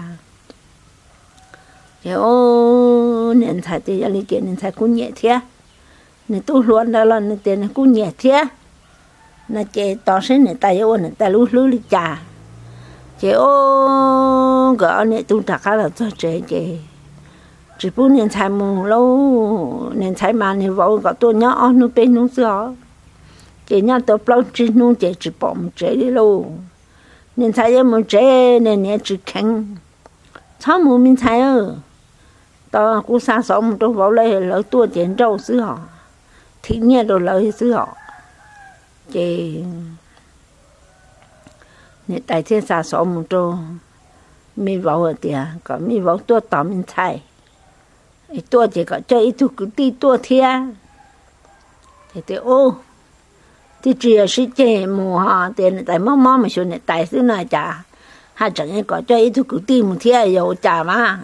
chè nên thay thì giờ đi chè nên thay cũng nhẹ thế nên tôi luôn đó là nên tiền cũng nhẹ thế nè chè tao sẽ nè tay ô nè tay lú đi trà chè gỡ nè tôi đặt cái là cho chè chỉ bún nên xài mù lâu nên xài mà nè vợ gỡ tôi nhớ ăn nó bên nó sữa chè nhớ tôi bao chỉ nó chè chỉ bỏ một chè đi luôn nên xài một chè nên nè chỉ khăn sao mù mình xài tao cũng sáng sớm tôi vào đây lỡ tôi chén rau sữa thì nghe đồ lỡ sữa chị nè tại thế sao số một chỗ mi vào ở tiệt có mi vào tua tao mình thay tua chỉ có chơi ít cứ đi tua thia thì thì chỉ là sĩ chế mùa ha thì tại mắm mà xuống nè tại xứ này chả hai chẳng có chơi ít cứ đi một thia rồi chả mà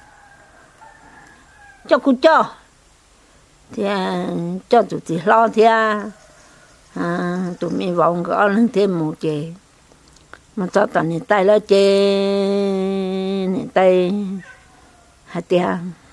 cho cô cho thì cho tụi chị lo thia tụi mình vòng có lên thêm một chè mà cho tao này tay lá chè này tay hạt tiền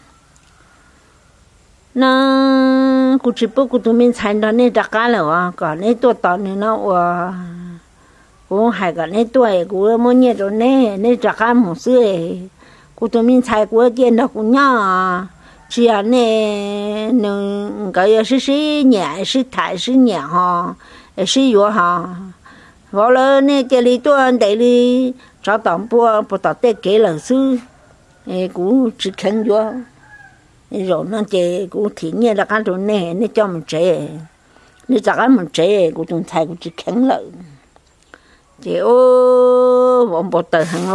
nó cũng chỉ bốc của tụi mình xài đó này đặc cá là còn này tua tao này nó cũng hay còn này tuổi của mỗi nhà rồi này đặc cá một xưa của tụi mình xài của tiền đó cũng nhỏ chỉ là nè cái sĩ nhẹ sĩ thái sĩ nhẹ ha sĩ yếu ha vào là nè cái lý tuần đại lý cho tạm bữa tao tết kế là sư cũng chỉ khen yếu rồi nó chơi cũng thì nhẹ là cái đồ nè nè cho mình chơi nè cho cái mình chơi cũng trong thái cũng chỉ khen lợi chị vòng bột tờ hàng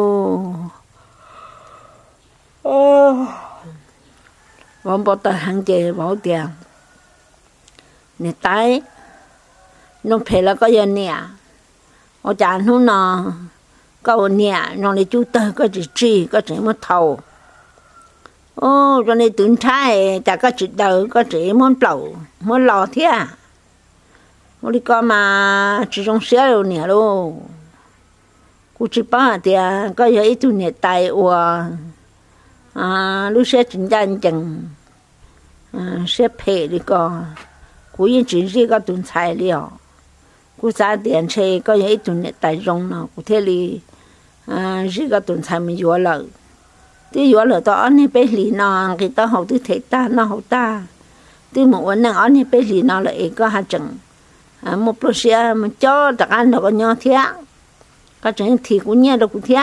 vòng bột tờ hàng chè bảo tiền nè tay nó phải là có gì nè ở chán hôm nọ có nè nó này chú tờ có chỉ có chỉ một thầu cho nên tưởng thay chả có chỉ đầu có chỉ muốn lẩu muốn lò thế à muốn đi coi mà chỉ trong xe rồi nè luôn cô chỉ bảo thì có gì ít tu nè tay lúc xe chính danh chẳng xe phê đi coi cô yên chỉ riêng có tuần tài liệu cô giá tiền xe có gì ít tu nè tay rong nào cô thế li chỉ có tuần sai mình vừa lợ tí vừa lợ tao ăn hết bé lì nó cái tao học tí thấy ta nó học ta tí mộtวันnăng ăn hết bé lì nó lại có hai chừng một lô xe mà cho đặc ăn đâu có nhau thế có chừng thì cũng nhẹ đâu cũng thế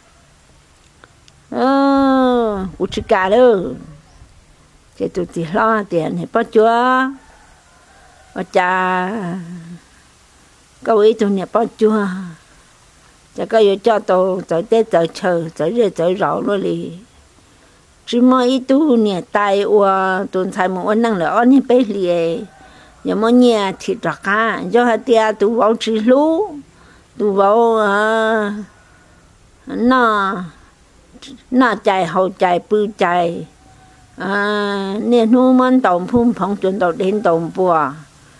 cũng chỉ cả đâu cái tụi thì lo tiền thì bắt chúa và cha câu ý tụi này bắt chúa cha cái yêu cho tôi tới tết tới chờ tới rồi tới rõ luôn đi chỉ mỗi ý tu nè tai ua tuần sai một năng là ăn hết bé lì giờ mỗi nhà thịt đặc cá cho hai tia tu vào chỉ lú tu vào nó chạy hậu chạy bự chạy nè nu món tôm phun phong chuẩn tàu đến tôm bùa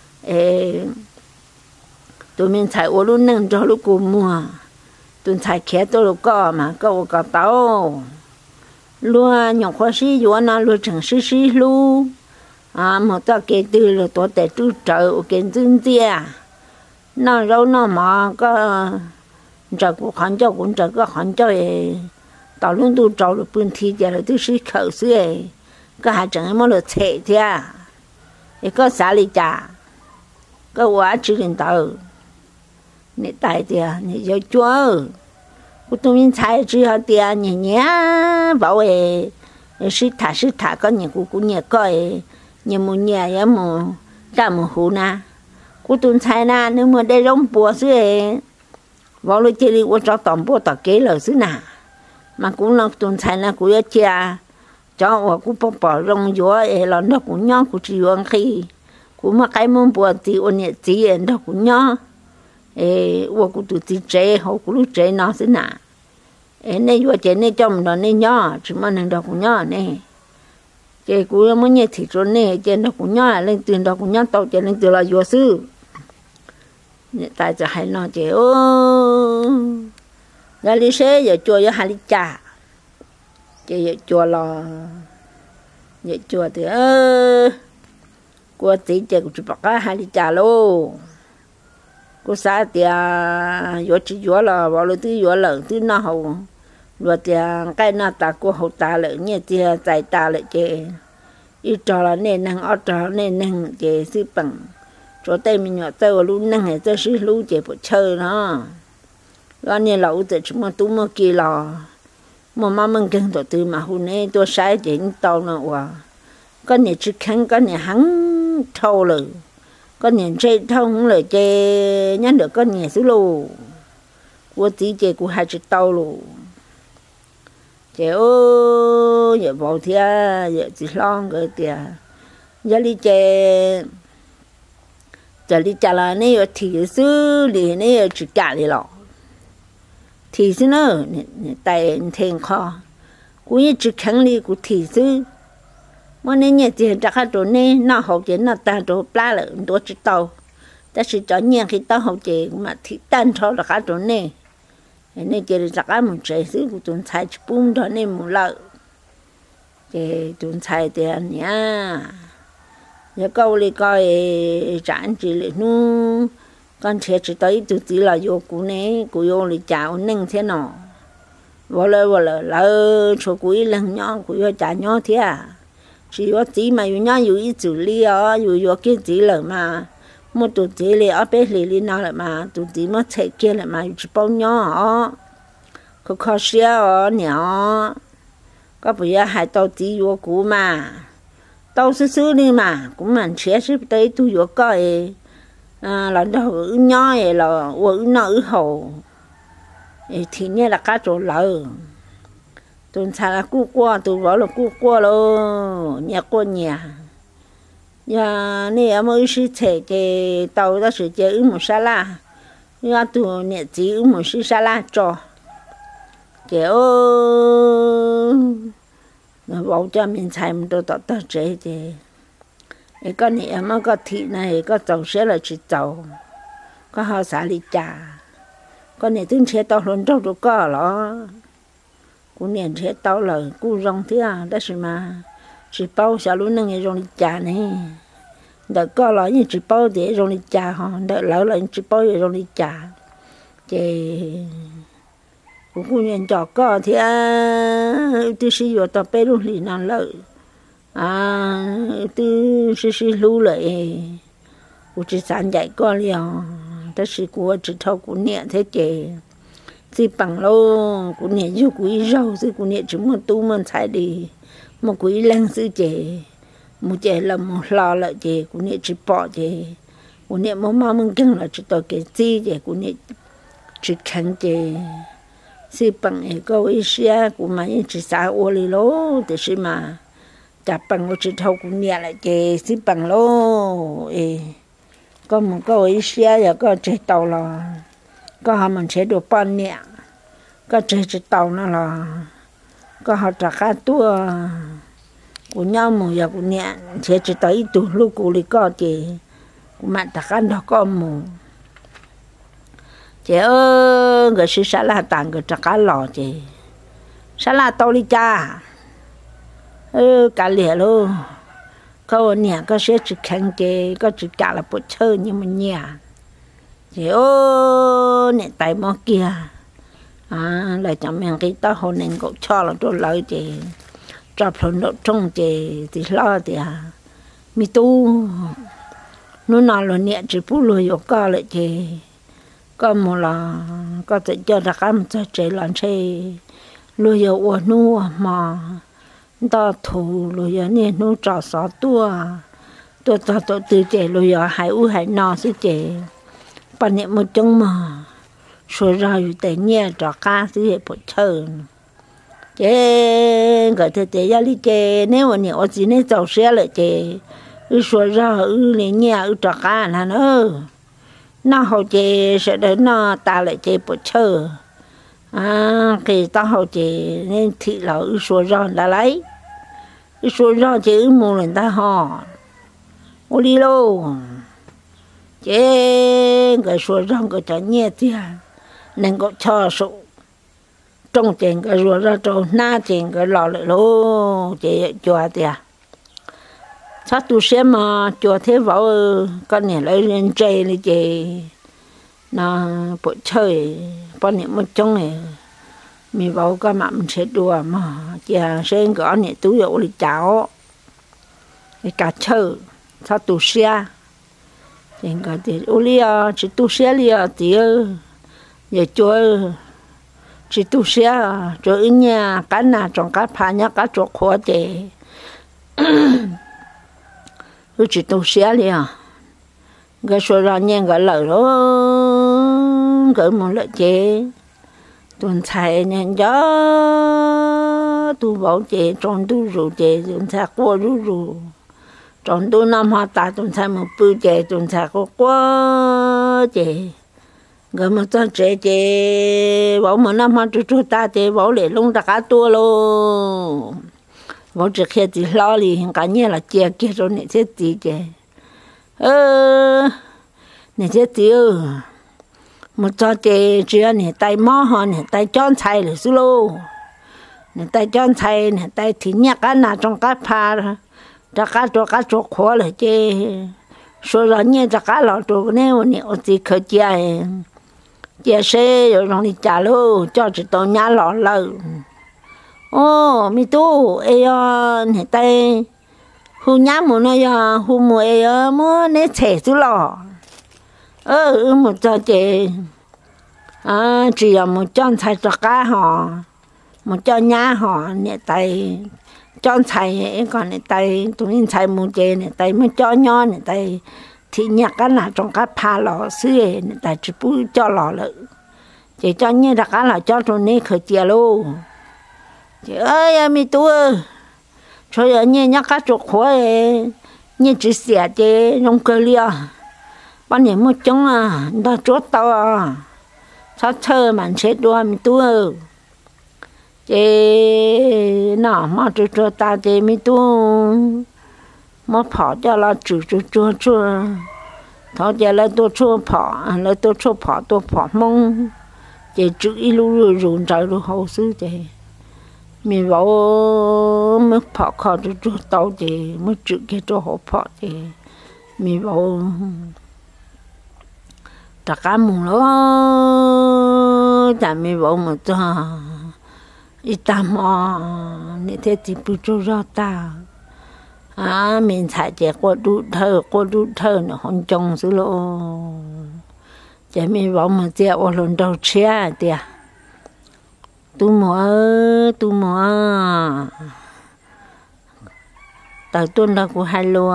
tụi mình chạy ô lúc nâng cho lúc cùng mua tụi chạy khé tôi lúc có mà có cả tàu luôn nhọc khoa sĩ vô nó luôn chẳng sĩ luôn một tao kể từ là tôi để chú trợ cái dân tia nó rau nó mà có trợ của khoản cho cũng trợ có khoản cho tao luôn tu trâu được bươn thi giờ là tôi sĩ khẩu xưa có hai chẳng em là trẻ thế có xã lý trả có quá chỉ đến tao nè tại thì nè cho chúa của tụi mình chạy chỉ họ tiền nhẹ nhẹ bảo sĩ thả có nhiều cũng nhiều coi nhiều một nhà ya một cả một hồ na của tụi chạy na nếu mà đây rong bùa xứ vào lúc chơi đi qua cho tổng bùa tao kế lời xứ nào mà cũng là tụi chạy na cũng có chia cho và cũng bỏ rong gió là nó cũng nhon cũng chỉ uống khi cũng mà cái món bùa thì ôn nhẹ chỉ nó cũng nhon và cũng tụi thì chế họ cũng lúc chế nó xứ nào nên vừa chế nên trong đó nên nhon chỉ mà nên đó cũng nhon này chế cũng muốn nhẹ thì rồi nè chế nó cũng nhon lên tiền đó cũng nhon tàu chế lên tiền là vừa sư tại giờ hay nó chế ra đi xe giờ chùa giờ hai đi trà chế giờ chùa là giờ chùa thì qua tí chế cũng chỉ bắt hai đi trà luôn cô xã thì vừa chỉ vừa là vào lúc tí vừa lợn tí nó hậu rồi thì cái nó ta cô hậu ta lợn như thì tại ta lại chế ít trò là nên năng ở trò nên năng chế sư bằng chỗ tay mình nhỏ tay luôn năng hay tay sư luôn chế bộ chơi nó đó như lẩu thì chúng mà tú mà kỳ lò mà má mình cần tổ tư mà hôm nay tôi sai chế tàu nó quá có nhà chỉ khăn có nhà hắn thâu lử có nhà chơi thông lời chế nhắn được có nhà xứ lù của tí chế của hai chiếc tàu lù chế giờ vào thì giờ chỉ lo cái tiền giờ đi chế giờ đi trả là này thì xứ thì này chỉ cả đi lọ thì xứ nữa tại thành kho cũng như chỉ kháng đi của thì xứ mà nên nhà thì chắc là chỗ này nó học chế nó ta chỗ pla là đồ chỉ tàu ta chỉ cho nhà khi tao học chế mà thì tan cho là cả chỗ này nên chế chắc là một chế xứ của tuần sai chỉ bung đó nên một lợ chế tuần sai thì anh nhá giờ câu đi coi chẳng chỉ là nu con trẻ chỉ tới từ tí là vô cú này cú vô đi chào nâng thế nào vô lỡ cho cú lần nhỏ cú vô chả nhỏ thế chỉ có tí mà vô nhỏ vô ít chữ li ở vô kia tí lỡ mà một tụi tí li ở bên li nào lại mà tụi tí mất chạy kia lại mà chỉ bao nhỏ có khó xia ở nhỏ có bây giờ hai tàu tí vô cú mà tàu xứ đi mà cũng mình sẽ xếp tới tôi vô coi là đâu nhỏ là uống nó hồ thì như là cá trộn lợn tôi xài là cua qua tôi bảo là cua qua luôn nhà qua nhà nhà này mới sử dụng cái tàu đó sử dụng một salad nhà tôi nhà chỉ một salad cho kiểu bảo cho mình xài một đồ tọt chế thì cái con này mà có thịt này có tàu sẽ là chỉ tàu có họ xả đi trà con này tương chế tàu luôn trong đồ có đó cũng nên chế tàu là cũng rong thế đó là mà chỉ bao xả luôn năng rong đi trà này đợt có là như chỉ bao để rong đi trà họ đợt lỡ là chỉ bao để rong đi trà thì cũng nhận cho có thì tôi sử dụng tập bé luôn thì nó lợi tôi sử lưu lại cũng chỉ sản dạy con liền ta sử của chỉ thâu cũng nhẹ thế chị thì bằng lô cũng nhẹ dù quý rau thì cũng nhẹ chỉ một tu mình xài đi một quý lăng sư chị một chị là một lò lại chị cũng nhẹ chỉ bỏ chị cũng nhẹ một máu mình kinh là chỉ tôi cái gì chị cũng nhẹ chỉ khăn chị thì bằng cái câu ý xe của mà chỉ xã ô li lô thì chỉ mà chặt bằng một chỉ thâu cũng nhẹ lại chị thì bằng lô có một câu ý xe và có chế tàu là có họ mình chế đồ pan nhẹ có chế tàu nó là có họ trả cá tua của nhau một giờ của nhẹ chế tới tụ lúc của lý có chị của mặt trả cá đó có một chị ơi người sĩ xã là tặng người trả cá lò chị xã là tàu đi cha cả lẻ luôn có nhẹ có sẽ chỉ khăn chị có chỉ cả là bộ chơi nhưng mà nhẹ chị ơi nè tay mò kia lại chẳng mình cái tao hôm nay cũng cho là tôi lấy chị cho phần độ trong chị thì lo thì mi tu nó nào là nhẹ chỉ phụ lười ở co lại chị có một là có thể cho ra cái một chị làm xe lười ở uổng nua mà ta thủ lười ở nè nó trò xóa tôi từ chị lười ở hải u hải nọ chứ chị bạn nhẹ một trong mà rồi rồi để nhẹ trò cá thì hệ bộ chơi chế cái thế gia lý chế nếu mà nhẹ gì nên giàu xe lại chế rồi rồi để nhẹ trò cá là nó hậu chế sẽ đến nó ta lại chế bộ chơi cái ta hậu chế nên thị là rồi rồi là lấy rồi rồi chế mua lên ta họ ô đi luôn chế cái số rong cái chả nhẹ thì nên có cho số trong tiền cái rồi ra cho na tiền cái lò lại lô chế cho thì sao tu xem mà cho thế vào con này lấy lên chơi đi chế nó bộ chơi con này một trong này mình vào cái mà mình sẽ đùa mà chả xem cái này túi dầu đi cháo cái cá chơi sao tu xem thì cái thì lia chỉ tu xe lia thì giờ cho chỉ tu xe cho ở nhà cái nào trong cái phá nhà cái chỗ khó thì chỉ tu xe lia cái số ra nhà cái lời đó cái một lợi chế tuần thầy nên gió tu bảo chế trong tu rượu chế tuần thầy qua rượu trong tôi năm họ ta tôi thấy một bữa chế tôi thấy có quá chế người mà ta chế bảo mà năm họ tôi ta chế bảo để lông ta cá tua luôn bảo chỉ khi thì lo liền cả nhà là chế kia rồi này thế gì chế này thế gì một cho chế chưa này tay mò họ này tay chọn菜là số lô này tay chọn菜này tay thì nhắc cái nào trong cái pha cho cá chỗ khó là chứ số rồi nhé cho cá lọt chỗ này ở này ở gì khởi chơi chơi xe rồi nó đi trả luôn cho chỉ tao nhá lọt lâu mi tu ấy này tay hu nhá một nơi hu một ấy mua nè trẻ chú lọ một cho chị chỉ là một cho thay cho cá họ một cho nhá họ nè tay chọn菜còn này tay tụi mình菜mua chè này tay mới cho nho này tay thì nhặt cái nào trong cái pha lò xứ này tay chỉ bui cho lò lại chỉ cho như là cái là cho tụi này khởi chè luôn chị ơi mi tu cho giờ như nhặt cái chỗ khó như chỉ xẻ chè trong cơ lia ban ngày một trong đó chốt tao sao thơ mà chết đua mi tu chế nọ mà cho ta chế mi tu mà phở cho là chua thôi chế là tôi chua phở là tôi chua phở tôi phở mông chế chữ ilu rùn trời rồi hậu sư chế mi bảo mới phở khó chua tao chế mới chữ cái cho họ phở chế mi bảo tất cả mùng đó chả mi bảo mà cho ít tam mò nè thế thì bự cho ra ta mình xài chè qua đu thơ nó không trông xứ lộ chả mi bảo mà chè ở lần đầu chia tiệt tu mò tao tuân ra của hai lúa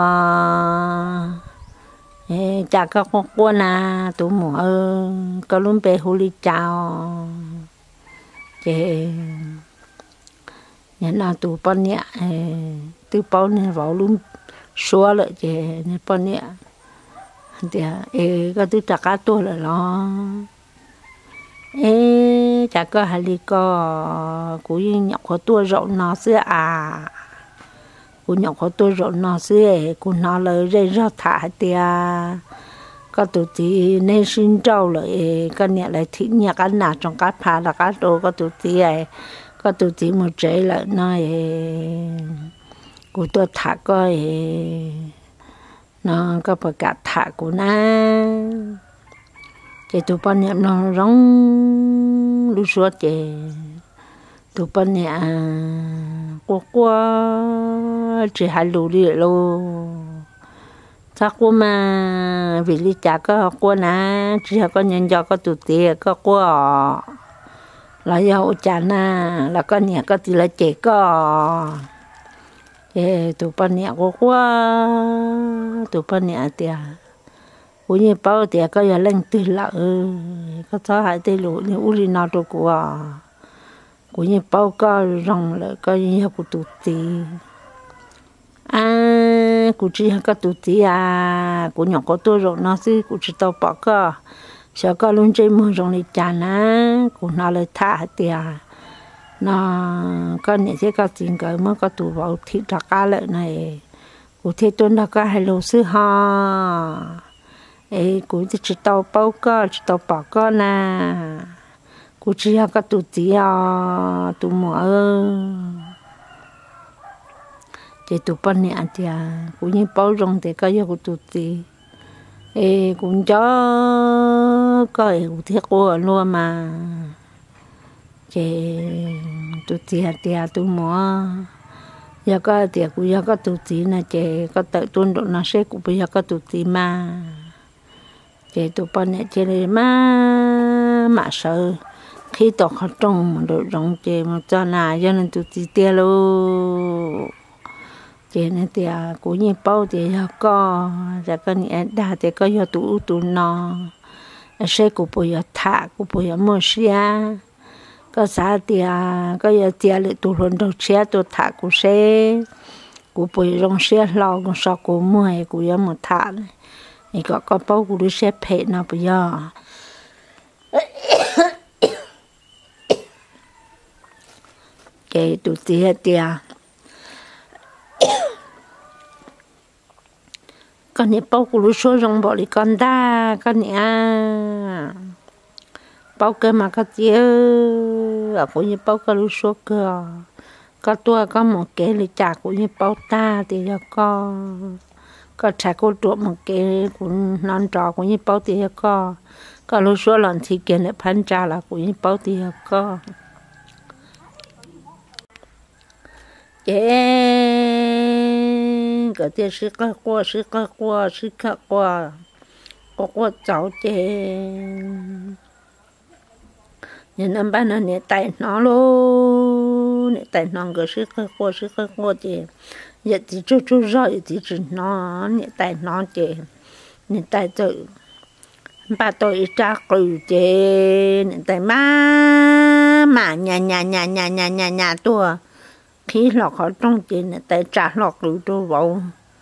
chả có con à tu mò có luôn bé hồ ly chào chè nhà nào tu bao nhiêu tu bao nhiêu vào luôn xóa lại chè nhà bao nhiêu thì có tu chả cá tu lại lo chả có hai ly co cũng nhọc có tua rậu nó xưa cũng nhọc có tua rậu nó xưa cũng nó lời rơi ra thả tia có tụi chị nên xin trâu lại cái này lại thích nhà cái nào trong cái phá là cái đồ có tụi chị có tụi chị một chế lại nói của tôi thả coi nó có phải cả thả của nó chị tụi bạn nhẹ nó rong lúc suốt chị tụi bạn nhẹ qua chỉ hai lù đi luôn chắc qua mà vì lý chả có qua nè chỉ có nhân do có tụt tiền có qua là do chả nè là có nhà có thì là trẻ có tụi bạn nhẹ qua tụi bạn nhẹ tiền cũng như bao tiền có giờ lên từ lợ có cho hai tay lụa như uli nào đâu cũng như bao có rong lại có như của tụt tiền cụ chỉ có tụt tiền cụ nhỏ có tôi rồi nó xí cụ chỉ tao bỏ có sợ có luôn chơi mua rong đi chán cụ nó lại thả tiền nó có những cái có tiền cái mới có tụt vào thịt cá lại này cụ thế tuần đó có hai lô sư ha cụ chỉ tao bao có chỉ tao bỏ có nè cụ chỉ có tụt tiền tụt mua chị tụi bạn nè thì cũng như bao rong thì có yêu của tụi chị cũng cho có thiệt của luôn mà chị tụi chị thì tụi mua giờ có thì cũng giờ có tụi chị nè chị có tự tuân độ nó sẽ cũng bây giờ có tụi chị mà chị tụi bạn nè chị mà sợ khi tụi họ trông mà độ rong chị mà cho nào cho nên tụi chị tiêu luôn chị này thì cũng như bao thì có rồi cái này đa thì có giờ tụ nó sẽ cũng bây giờ thả cũng bây giờ mua xe có sao thì có giờ tiền lại tụ lần đầu xe tụ thả cũng sẽ cũng bây giờ rong xe lo cũng sao cũng mua cũng giờ mua thả này có bao cũng đi xe phê nào bây giờ cái tụ tiền con này bao củ số rong bỏ đi con đa con này bao cái mà cái tiêu cũng như bao cái số cơ có tua có một cái lịch trả cũng như bao ta thì là có trả cô chuột một cái cũng non trò cũng như bao thì có lúc số lần thì kiện lại phán trả là cũng như bao thì có cái tiền sĩ qua có cháu chế nhưng năm ban nó nè tay nó luôn nè tay nó cái sĩ qua chế giờ thì chú rồi thì chỉ nó nè tay nó chế nè tay tự ba tôi trả cử chế nè tay mà nhà tua khi lọt họ trong chị này tại trả lọt rồi tôi bảo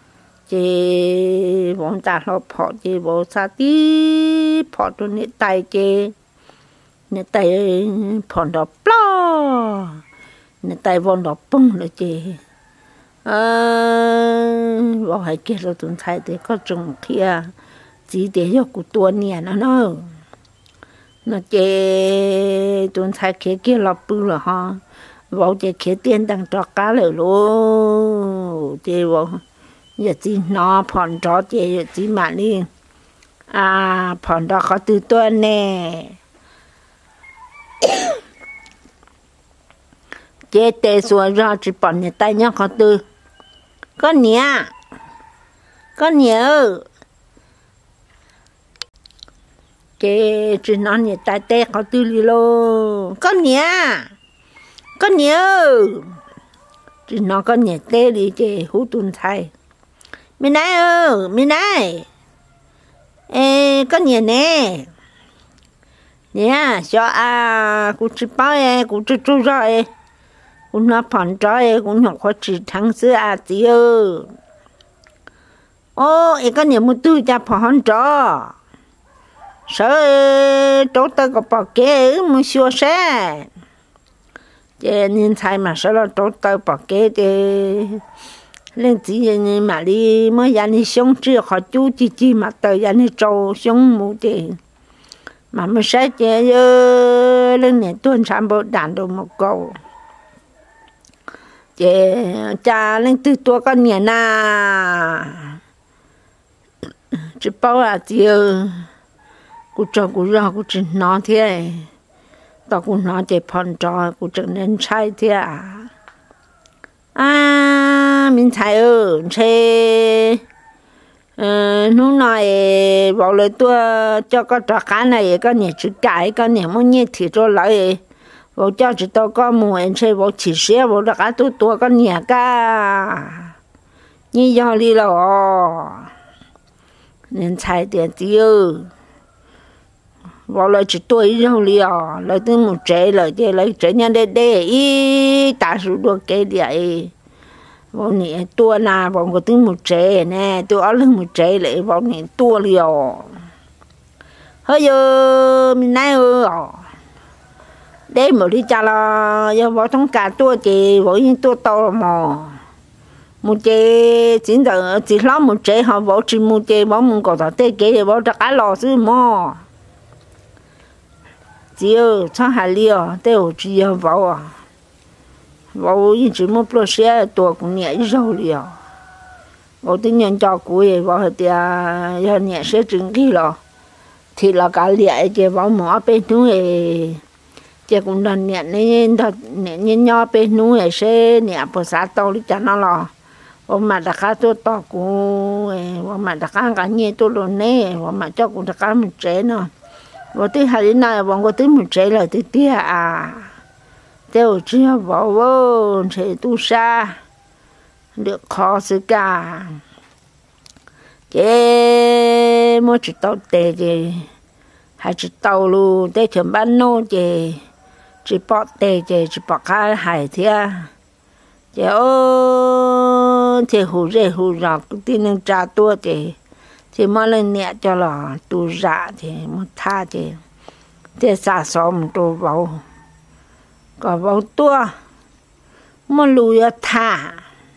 chị bọn trả lọt họ chị bảo sao tí họ tôi nè tay chị nè tay phòn đỏ plo nè tay vòn đỏ bông rồi chị bảo hay kia rồi tôi thấy thì có trùng kia chỉ để cho của tôi nè nó chị tôi thấy kia lọp bự là ha bảo chị khé tiền đang cho cá lại luôn chị bảo giờ chị nó phòn cho chị chị mà đi phòn đó có từ tuần nè chế tê xua ra chỉ bọn nhà tay nhau khó tư con nhẹ chế chỉ nói nhà tay tê khó tư li lô con nhẹ chỉ nói con nhẹ tê đi chế hú tuần thay mình này ê con nhẹ nè cho cụ chỉ bao cụ chỉ chú rồi cụ nó phản trái cụ nhọc khó chỉ thắng xưa tí ô cái này một tư cha phản cho sợ chỗ ta có bảo kế một xua xe cho nên thay mà sợ là chỗ ta bảo kế thì lên tí mà đi mới nhà đi sống chưa khó chú chi mà tới nhà đi trâu sống một thì mà mới sẽ chơi lên này tuần sản bộ đàn đồ một câu chế cha lên từ tua con nhà na chỉ bảo tiêu cụ cho cụ ra cụ chỉ nói thế tao cụ nói chế phòn trò cụ chỉ nên sai thế mình thấy chế nó nói bảo lời tôi cho cái trò cá này cái này chỉ cái này muốn nhét thịt cho lại bảo cho chỉ tao có mua anh chơi bảo chỉ xe bảo là cá tôi cái nhà cá như giờ đi rồi nên xài tiền tiêu bảo là chỉ tôi đâu liền lại tới một trái lại chơi lại trái nhà để ý ta số được cái gì bảo nè tua na bảo có tiếng một trẻ nè tôi ở lưng một trẻ lại bảo nè tua liều hơi giờ mình nay đấy mà đi cha là giờ bảo trong cả tua thì bảo những tua to mà một trẻ chính giờ chỉ lo một trẻ họ bảo chỉ một trẻ bảo mình có thể tê kế bảo tất cả lò chứ mà chỉ ở trong hà liều đều chỉ bảo bảo chỉ một lô xe tuổi cũng nhẹ rồi liều bảo tiếng nhân cho cuối bảo thì giờ nhẹ sẽ trứng khi lo thì là cả liệt chỉ bảo mỏ bên núi chỉ cũng đần nhẹ nên thật nhẹ nhân nho bên núi sẽ nhẹ bớt sát tàu đi cho nó lo bảo mà đã cá tôi to cũng bảo mà đã cá cả nhẹ tôi luôn nè bảo mà cho cũng đã cá một chế nữa bảo tiếng hà đến này bảo có tiếng một chế là tiếng tia tiêu chưa bảo vô sẽ tu xa được khó sự cả chế mỗi chỉ tàu tệ chế hay chỉ tàu luôn tệ chấm ban nô chế chỉ bỏ tệ chế chỉ bỏ khai hải thia chế ô chế hú rạc tin năng trả tua chế chế mà lên nhẹ cho là tu dạ chế một tha chế chế xa xóm tu bảo có bảo tua mà lùi thả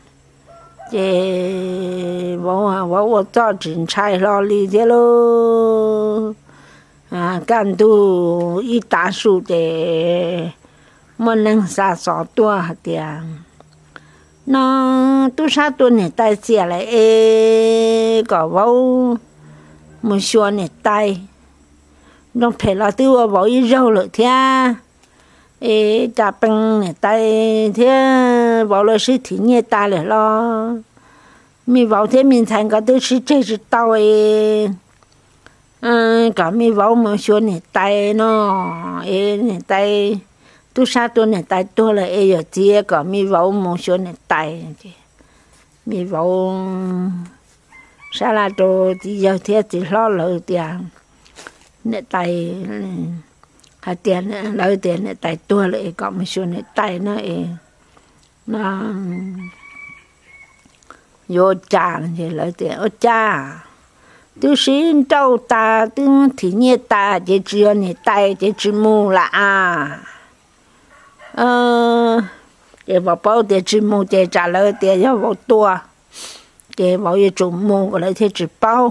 chế bảo cho chính trai lo đi thế lo can tu ít ta su chế mà nâng xa xó tua tiền nó tu sa tu này tay xẻ lại có bảo một số này tay nó phải là tiêu bảo ít rau lợi thế chả bằng này tay thế bảo là sự thì nhẹ ta lại lo mình bảo thế mình thành cái thứ sự chơi sự tao cả mình bảo một số này tay nó này tay tu sa tu này tay tu là giờ chia cả mình bảo một số này tay mình bảo sao là đồ thì giờ thế thì lo lợi tiền này tay hay tiền lấy tiền này tay tua lại có một số này tay nó vô trà thì lấy tiền ở trà tôi xin trâu ta tôi thì nhẹ ta chỉ chưa này tay chỉ chỉ mua là để bảo bao để chỉ mua để trả lời để cho bảo tua để bảo như chủ mua cái lấy thì chỉ bao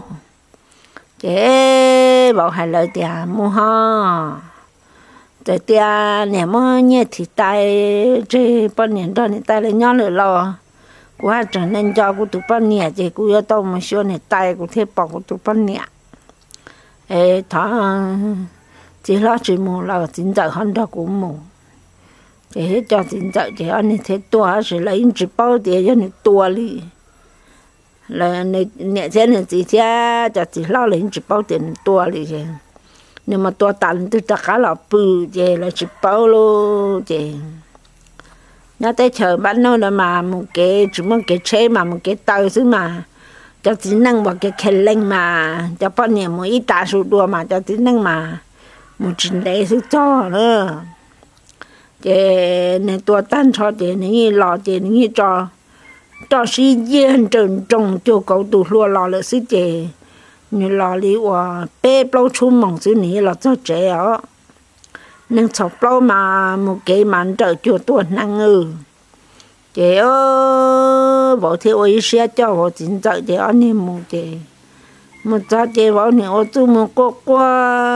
để bảo hay lấy tiền mua ha tại tia nè mà nhẹ thì tay chế bao nhiêu đó này tay lấy nhau nữa lo quá trở nên cho cô tụi bao nhiêu thì cô yêu tao mà xưa này tay cô thấy bảo cô tụi bao nhiêu thọ chỉ lo chỉ mù là chính giờ hơn đó cũng mù chỉ hết cho chính giờ chỉ anh ấy thế tua chỉ lấy chỉ bao tiền cho nên tua đi là nè thế này chỉ thế chỉ lo lấy chỉ bao tiền tua đi chứ nhưng mà tua tàn từ tất cả là bự chứ là chỉ bao luôn chứ nó tới chờ bán nó là mà một cái chỉ một cái chế mà một cái tàu xứ mà cho chỉ năng một cái khen lên mà cho bao nhiêu một ít ta số đua mà cho chỉ năng mà một chuyện đấy xứ cho nữa chứ nên tua tan cho chứ nên lo chứ nên cho sĩ diện trần trồng cho cậu tụ lúa lo là xứ chứ như lo lý và bé bao chú mong xứ này là cho trẻ ở nên chọc bao mà một cái màn trở cho tuần năng chị ơi bảo thì ôi xe cho bảo chính trợ chị anh em một chị một cha chị bảo này ô tô một cô qua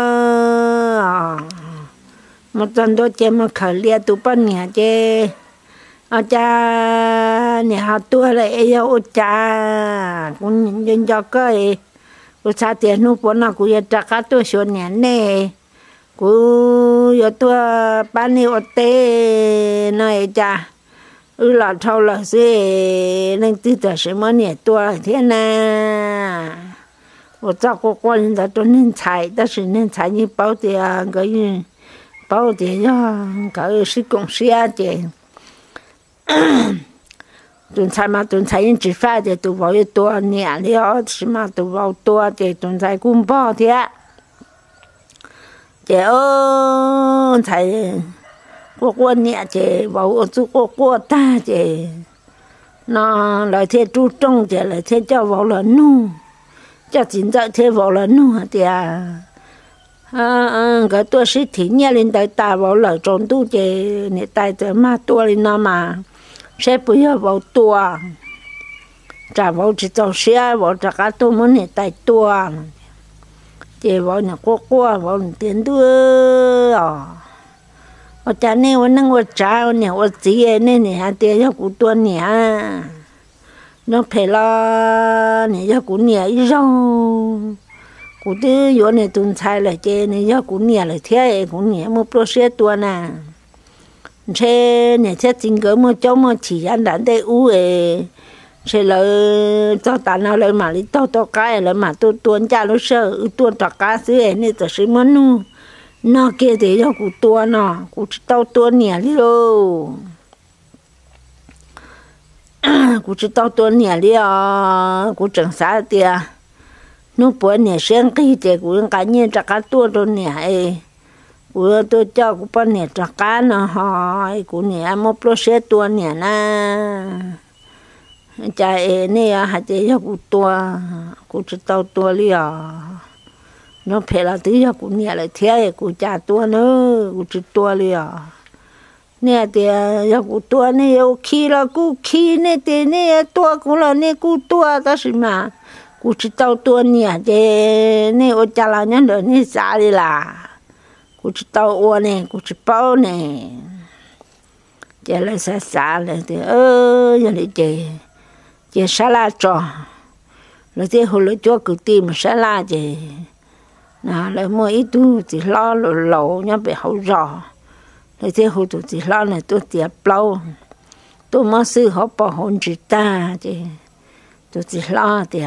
một chân đôi chị mà khởi liệt tụ bên nhà chị ở cha nhà họ tua lại yêu cha cũng nhân cho cái cô cha tiền nu bữa nào cũng trả cả tôi xuống nhà này cô giờ tôi bán đi ở tê này cha là thâu là gì nên tư tưởng sẽ mới nhẹ tôi thế nào我照顾过人家都能采，但是能采你包的啊，个人包的呀，个是公司啊的，顿菜嘛顿菜人吃饭的都包越多年了，是嘛都包多的顿菜公包的，这哦菜过年的包做过大的，那来天注重的来天叫包了弄。cho chính giờ thế vào là nữa thì cái tôi sẽ thì nhà lên tới ta vào là trốn tu chế này tại tới mà tua lên nó mà sẽ bây giờ vào tua trả vào chỉ cho xe vào trả cả tôi muốn này tại tua chế vào nhà qua vào tiền đưa ở cha này vẫn đang ở cha này ở gì này này tiền cho cụ tua này nó phải lo này cho cũng nhẹ rau cũng tư vô này tuần sai là chơi này cho cũng nhẹ là thế cũng nhẹ một process tua nè thế này thế chính cỡ một chỗ một chỉ ăn đạn tê u ấy thế là cho tao nào lại mà đi to cái là mà tôi tuần cha nó sợ tuần tất cả thứ ấy này tôi sẽ muốn nó kia thì cho cũng tua nó cũng tao tuần nhẹ đi đâu cụ chỉ tao tuần nhà đi cụ trồng xã thì nó bữa nhà sáng khi thì cụ cá nhân trả cá tua tuần nhà ấy cụ tôi cho cụ bao nhà trả cá nó hỏi cụ nhà một process tuần nhà na chạy này hạt chế cho cụ tua cụ chỉ tao tua đi nó phải là tí cho cụ nhà lại thế cụ trả tua nữa cụ chỉ tua đi nè thì giờ cụ tua nè khi là cụ khi nè thì nè tua cũng là nè cụ tua đó gì mà cụ chỉ tao tua nè thì nè ở cha là nhân đời nè xa đi là cụ chỉ tao ô nè cụ chỉ bao nè chỉ là xa là thì giờ này chỉ xa la trò là thì hồi lúc cho cụ tìm xa la thì nào lại mua ít tu thì lo lẩu nhá bị hậu rò để thế hồi tụi chị lo này tôi tiệp lâu tôi mới sư họ bỏ hồn chị ta chứ tụi chị lo thì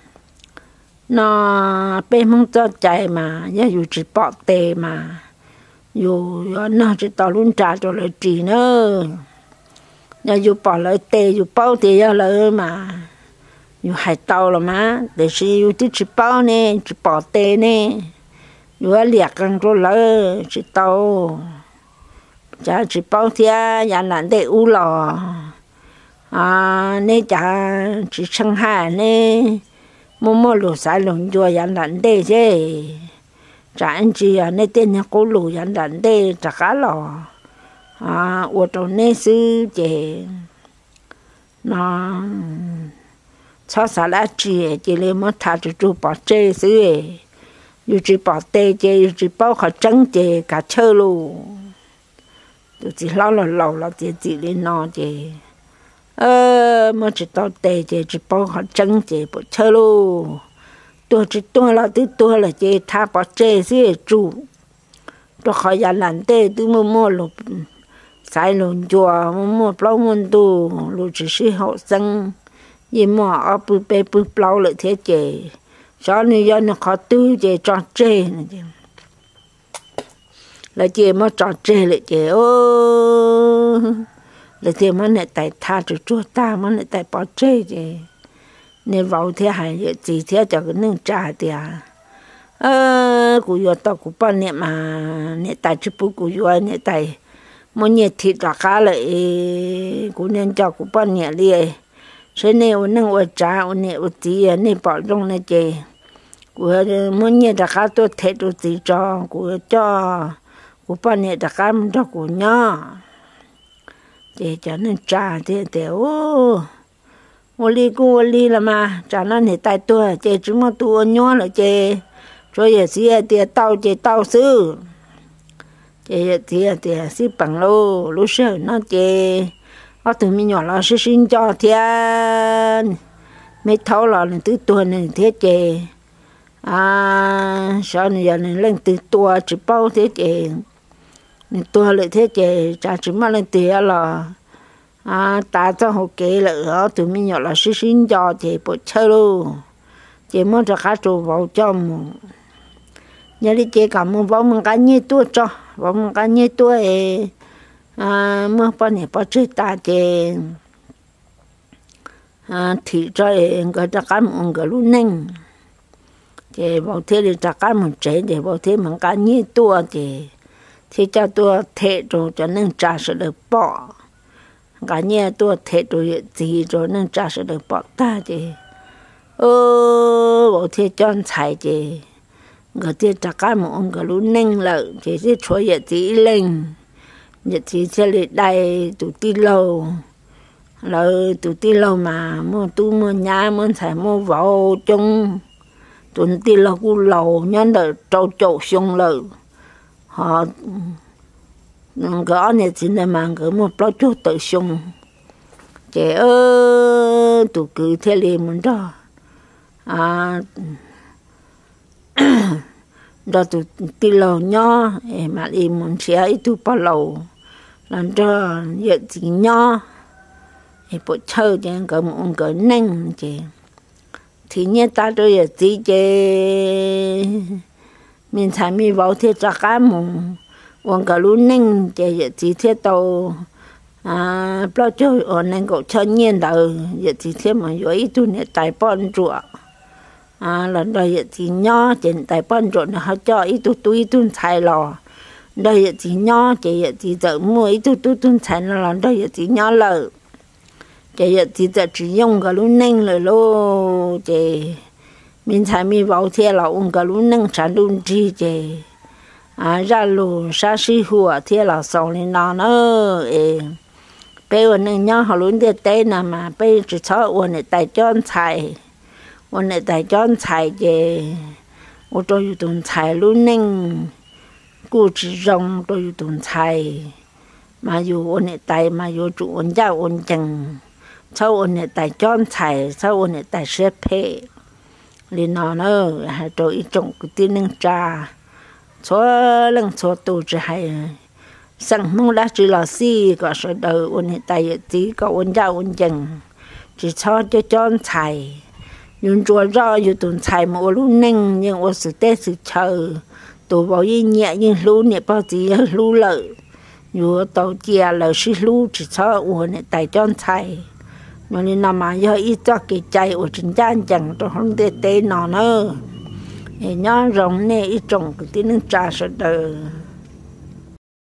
nó bên mong cho chạy mà nhớ dù chỉ bỏ tê mà dù nó chỉ tao luôn trả cho lại chị nữa nhớ dù bỏ lại tê dù bao tê cho lại mà dù hai tao là má để chỉ dù chỉ bao nè chỉ bỏ tê nè dù liệt càng cho lại chỉ tao cha chỉ bao thia nhà làm để u lò nên cha chỉ sang hà nên mua lúa xài lúa chua nhà làm để chứ cha anh chị nên tên nhà cô lúa nhà làm để cha cá lò ở trong nên sư chị nó cho xả lá chị lên mất thà chú bỏ chơi sư dù chỉ bỏ tê chị chỉ bao họ trắng chị cả chơi luôn tôi chỉ lo là chỉ lên nó chị mà chỉ tao tê chị chỉ bao họ trắng chị bỏ chơi luôn tôi chỉ tôi là chị tha bỏ chơi xí chủ cho khỏi nhà làm tê từ mua lục sai lùn chùa mua plau môn tu lùn chỉ sĩ hậu sinh gì mà ở bự plau lại thế chế cho nên do nó khó tư chế trò chơi này là chế mà trò chơi lại chế ô là chế mà này tại tha cho chúa ta mà này tại bỏ chơi chế nên vào thế hay gì thế cho cái nương trả tiền cụ yo tao cụ bao nhiêu mà nè tại chụp cụ yo nè tại mỗi nhiêu thịt ra cá lại cụ nên cho cụ bao nhiêu liền thế nên ông nâng ông trả ông nè ông tí nè bỏ trong nè chị cụ mỗi nhiêu ra cá tôi thịt tôi tí cho cụ bao nhiêu ra cá mình cho cụ nhỏ chị cho nên trả thì ô ô li là mà trả nó nè tại tôi chị chỉ mà tôi nhỏ là chị rồi giờ xí thì tao sư chị thì xí bằng lô sợ nó chị ở từ mình nhỏ là sẽ sinh cho thiên mấy thấu là từ tuần này thế chị sao này giờ này lên từ tua chỉ bao thế chị tua lại thế chị chả chỉ mà lên tiền là ta cho họ kể là ở từ mình nhỏ là sẽ sinh cho chị bộ chơi luôn chị muốn cho cá trâu vào trong nhà đi chơi cả mua vào một cái như tua cho vào một cái như tua mua bao nhiêu bao chơi ta chơi thì cho người ta cá một người luôn neng chơi vào thế thì ta cá một chế để vào thế một cái như tua thì cho tua thế rồi cho nên trả sẽ được bỏ cái như tua thế rồi gì rồi nên trả sẽ được bỏ ta chơi vào thế cho chạy chơi người ta trả cái một ông cái luôn neng lợn chỉ sẽ cho vậy tí lên vậy thì sẽ lại đây tụi ti lâu rồi tụi ti lâu mà mua nhà mua xài mua vào trong tụi ti lâu cũng lâu nhân đời trâu xong lợn họ cái này thì là mà cái mua bao chỗ tự xong trẻ tụi cứ thế liền mình đó đó tụi ti lâu nhỏ mà đi muốn xe ít tụi bao lâu làm cho việc gì nhỏ bộ chơi cho cái một cái neng chị thì như ta tôi giờ gì chị mình thấy mình vào thế cho cá mùng còn cái luôn neng chị giờ gì thế tàu bao chơi ở neng cậu chơi nhiên đầu giờ gì thế mà vậy tụi này tài bon rùa lần đó giờ gì nhỏ trên tài bon rùa nó họ cho ít tụi xài lò đây giờ gì nhỏ chị giờ gì giờ mua ít tụi xài lò đây giờ gì nhỏ lợ chị giờ thì chỉ dùng cái lúa neng rồi lô chị mình thấy mình vào thế là dùng cái lúa neng sản luôn chi chị ra lúa sa sĩ hùa thế là xong lên nó nữa bây giờ neng nhau họ luôn để tay nè mà bây chỉ cho uốn để tay chọn xài chị ô tô dùng tuần xài lúa neng cô chỉ dùng tôi dùng tuần xài mà dù uốn để tay mà dù chủ uốn ra uốn chừng sau ôn này tại chọn xài sau ôn này tại xếp phê liền nó nữa hay rồi ít trồng cái tiền nâng trà số tù chỉ hay sang mong đã chỉ là gì có số đầu ôn này tại chỉ có ôn ra ôn chừng chỉ cho chọn xài nhưng chùa ra dù tuần xài mà ôn luôn nâng nhưng ôn sự tết sự chờ tù bảo gì nhẹ nhưng lú nhẹ bao gì lú lợi dù tàu chia lợi sĩ lú chỉ cho ôn này tại chọn xài mà nên nằm mà giờ ít cho cái chạy ở trên trang chẳng tôi không thể té nó nữa nhớ rồng này ít trồng cái tiếng trà sữa đời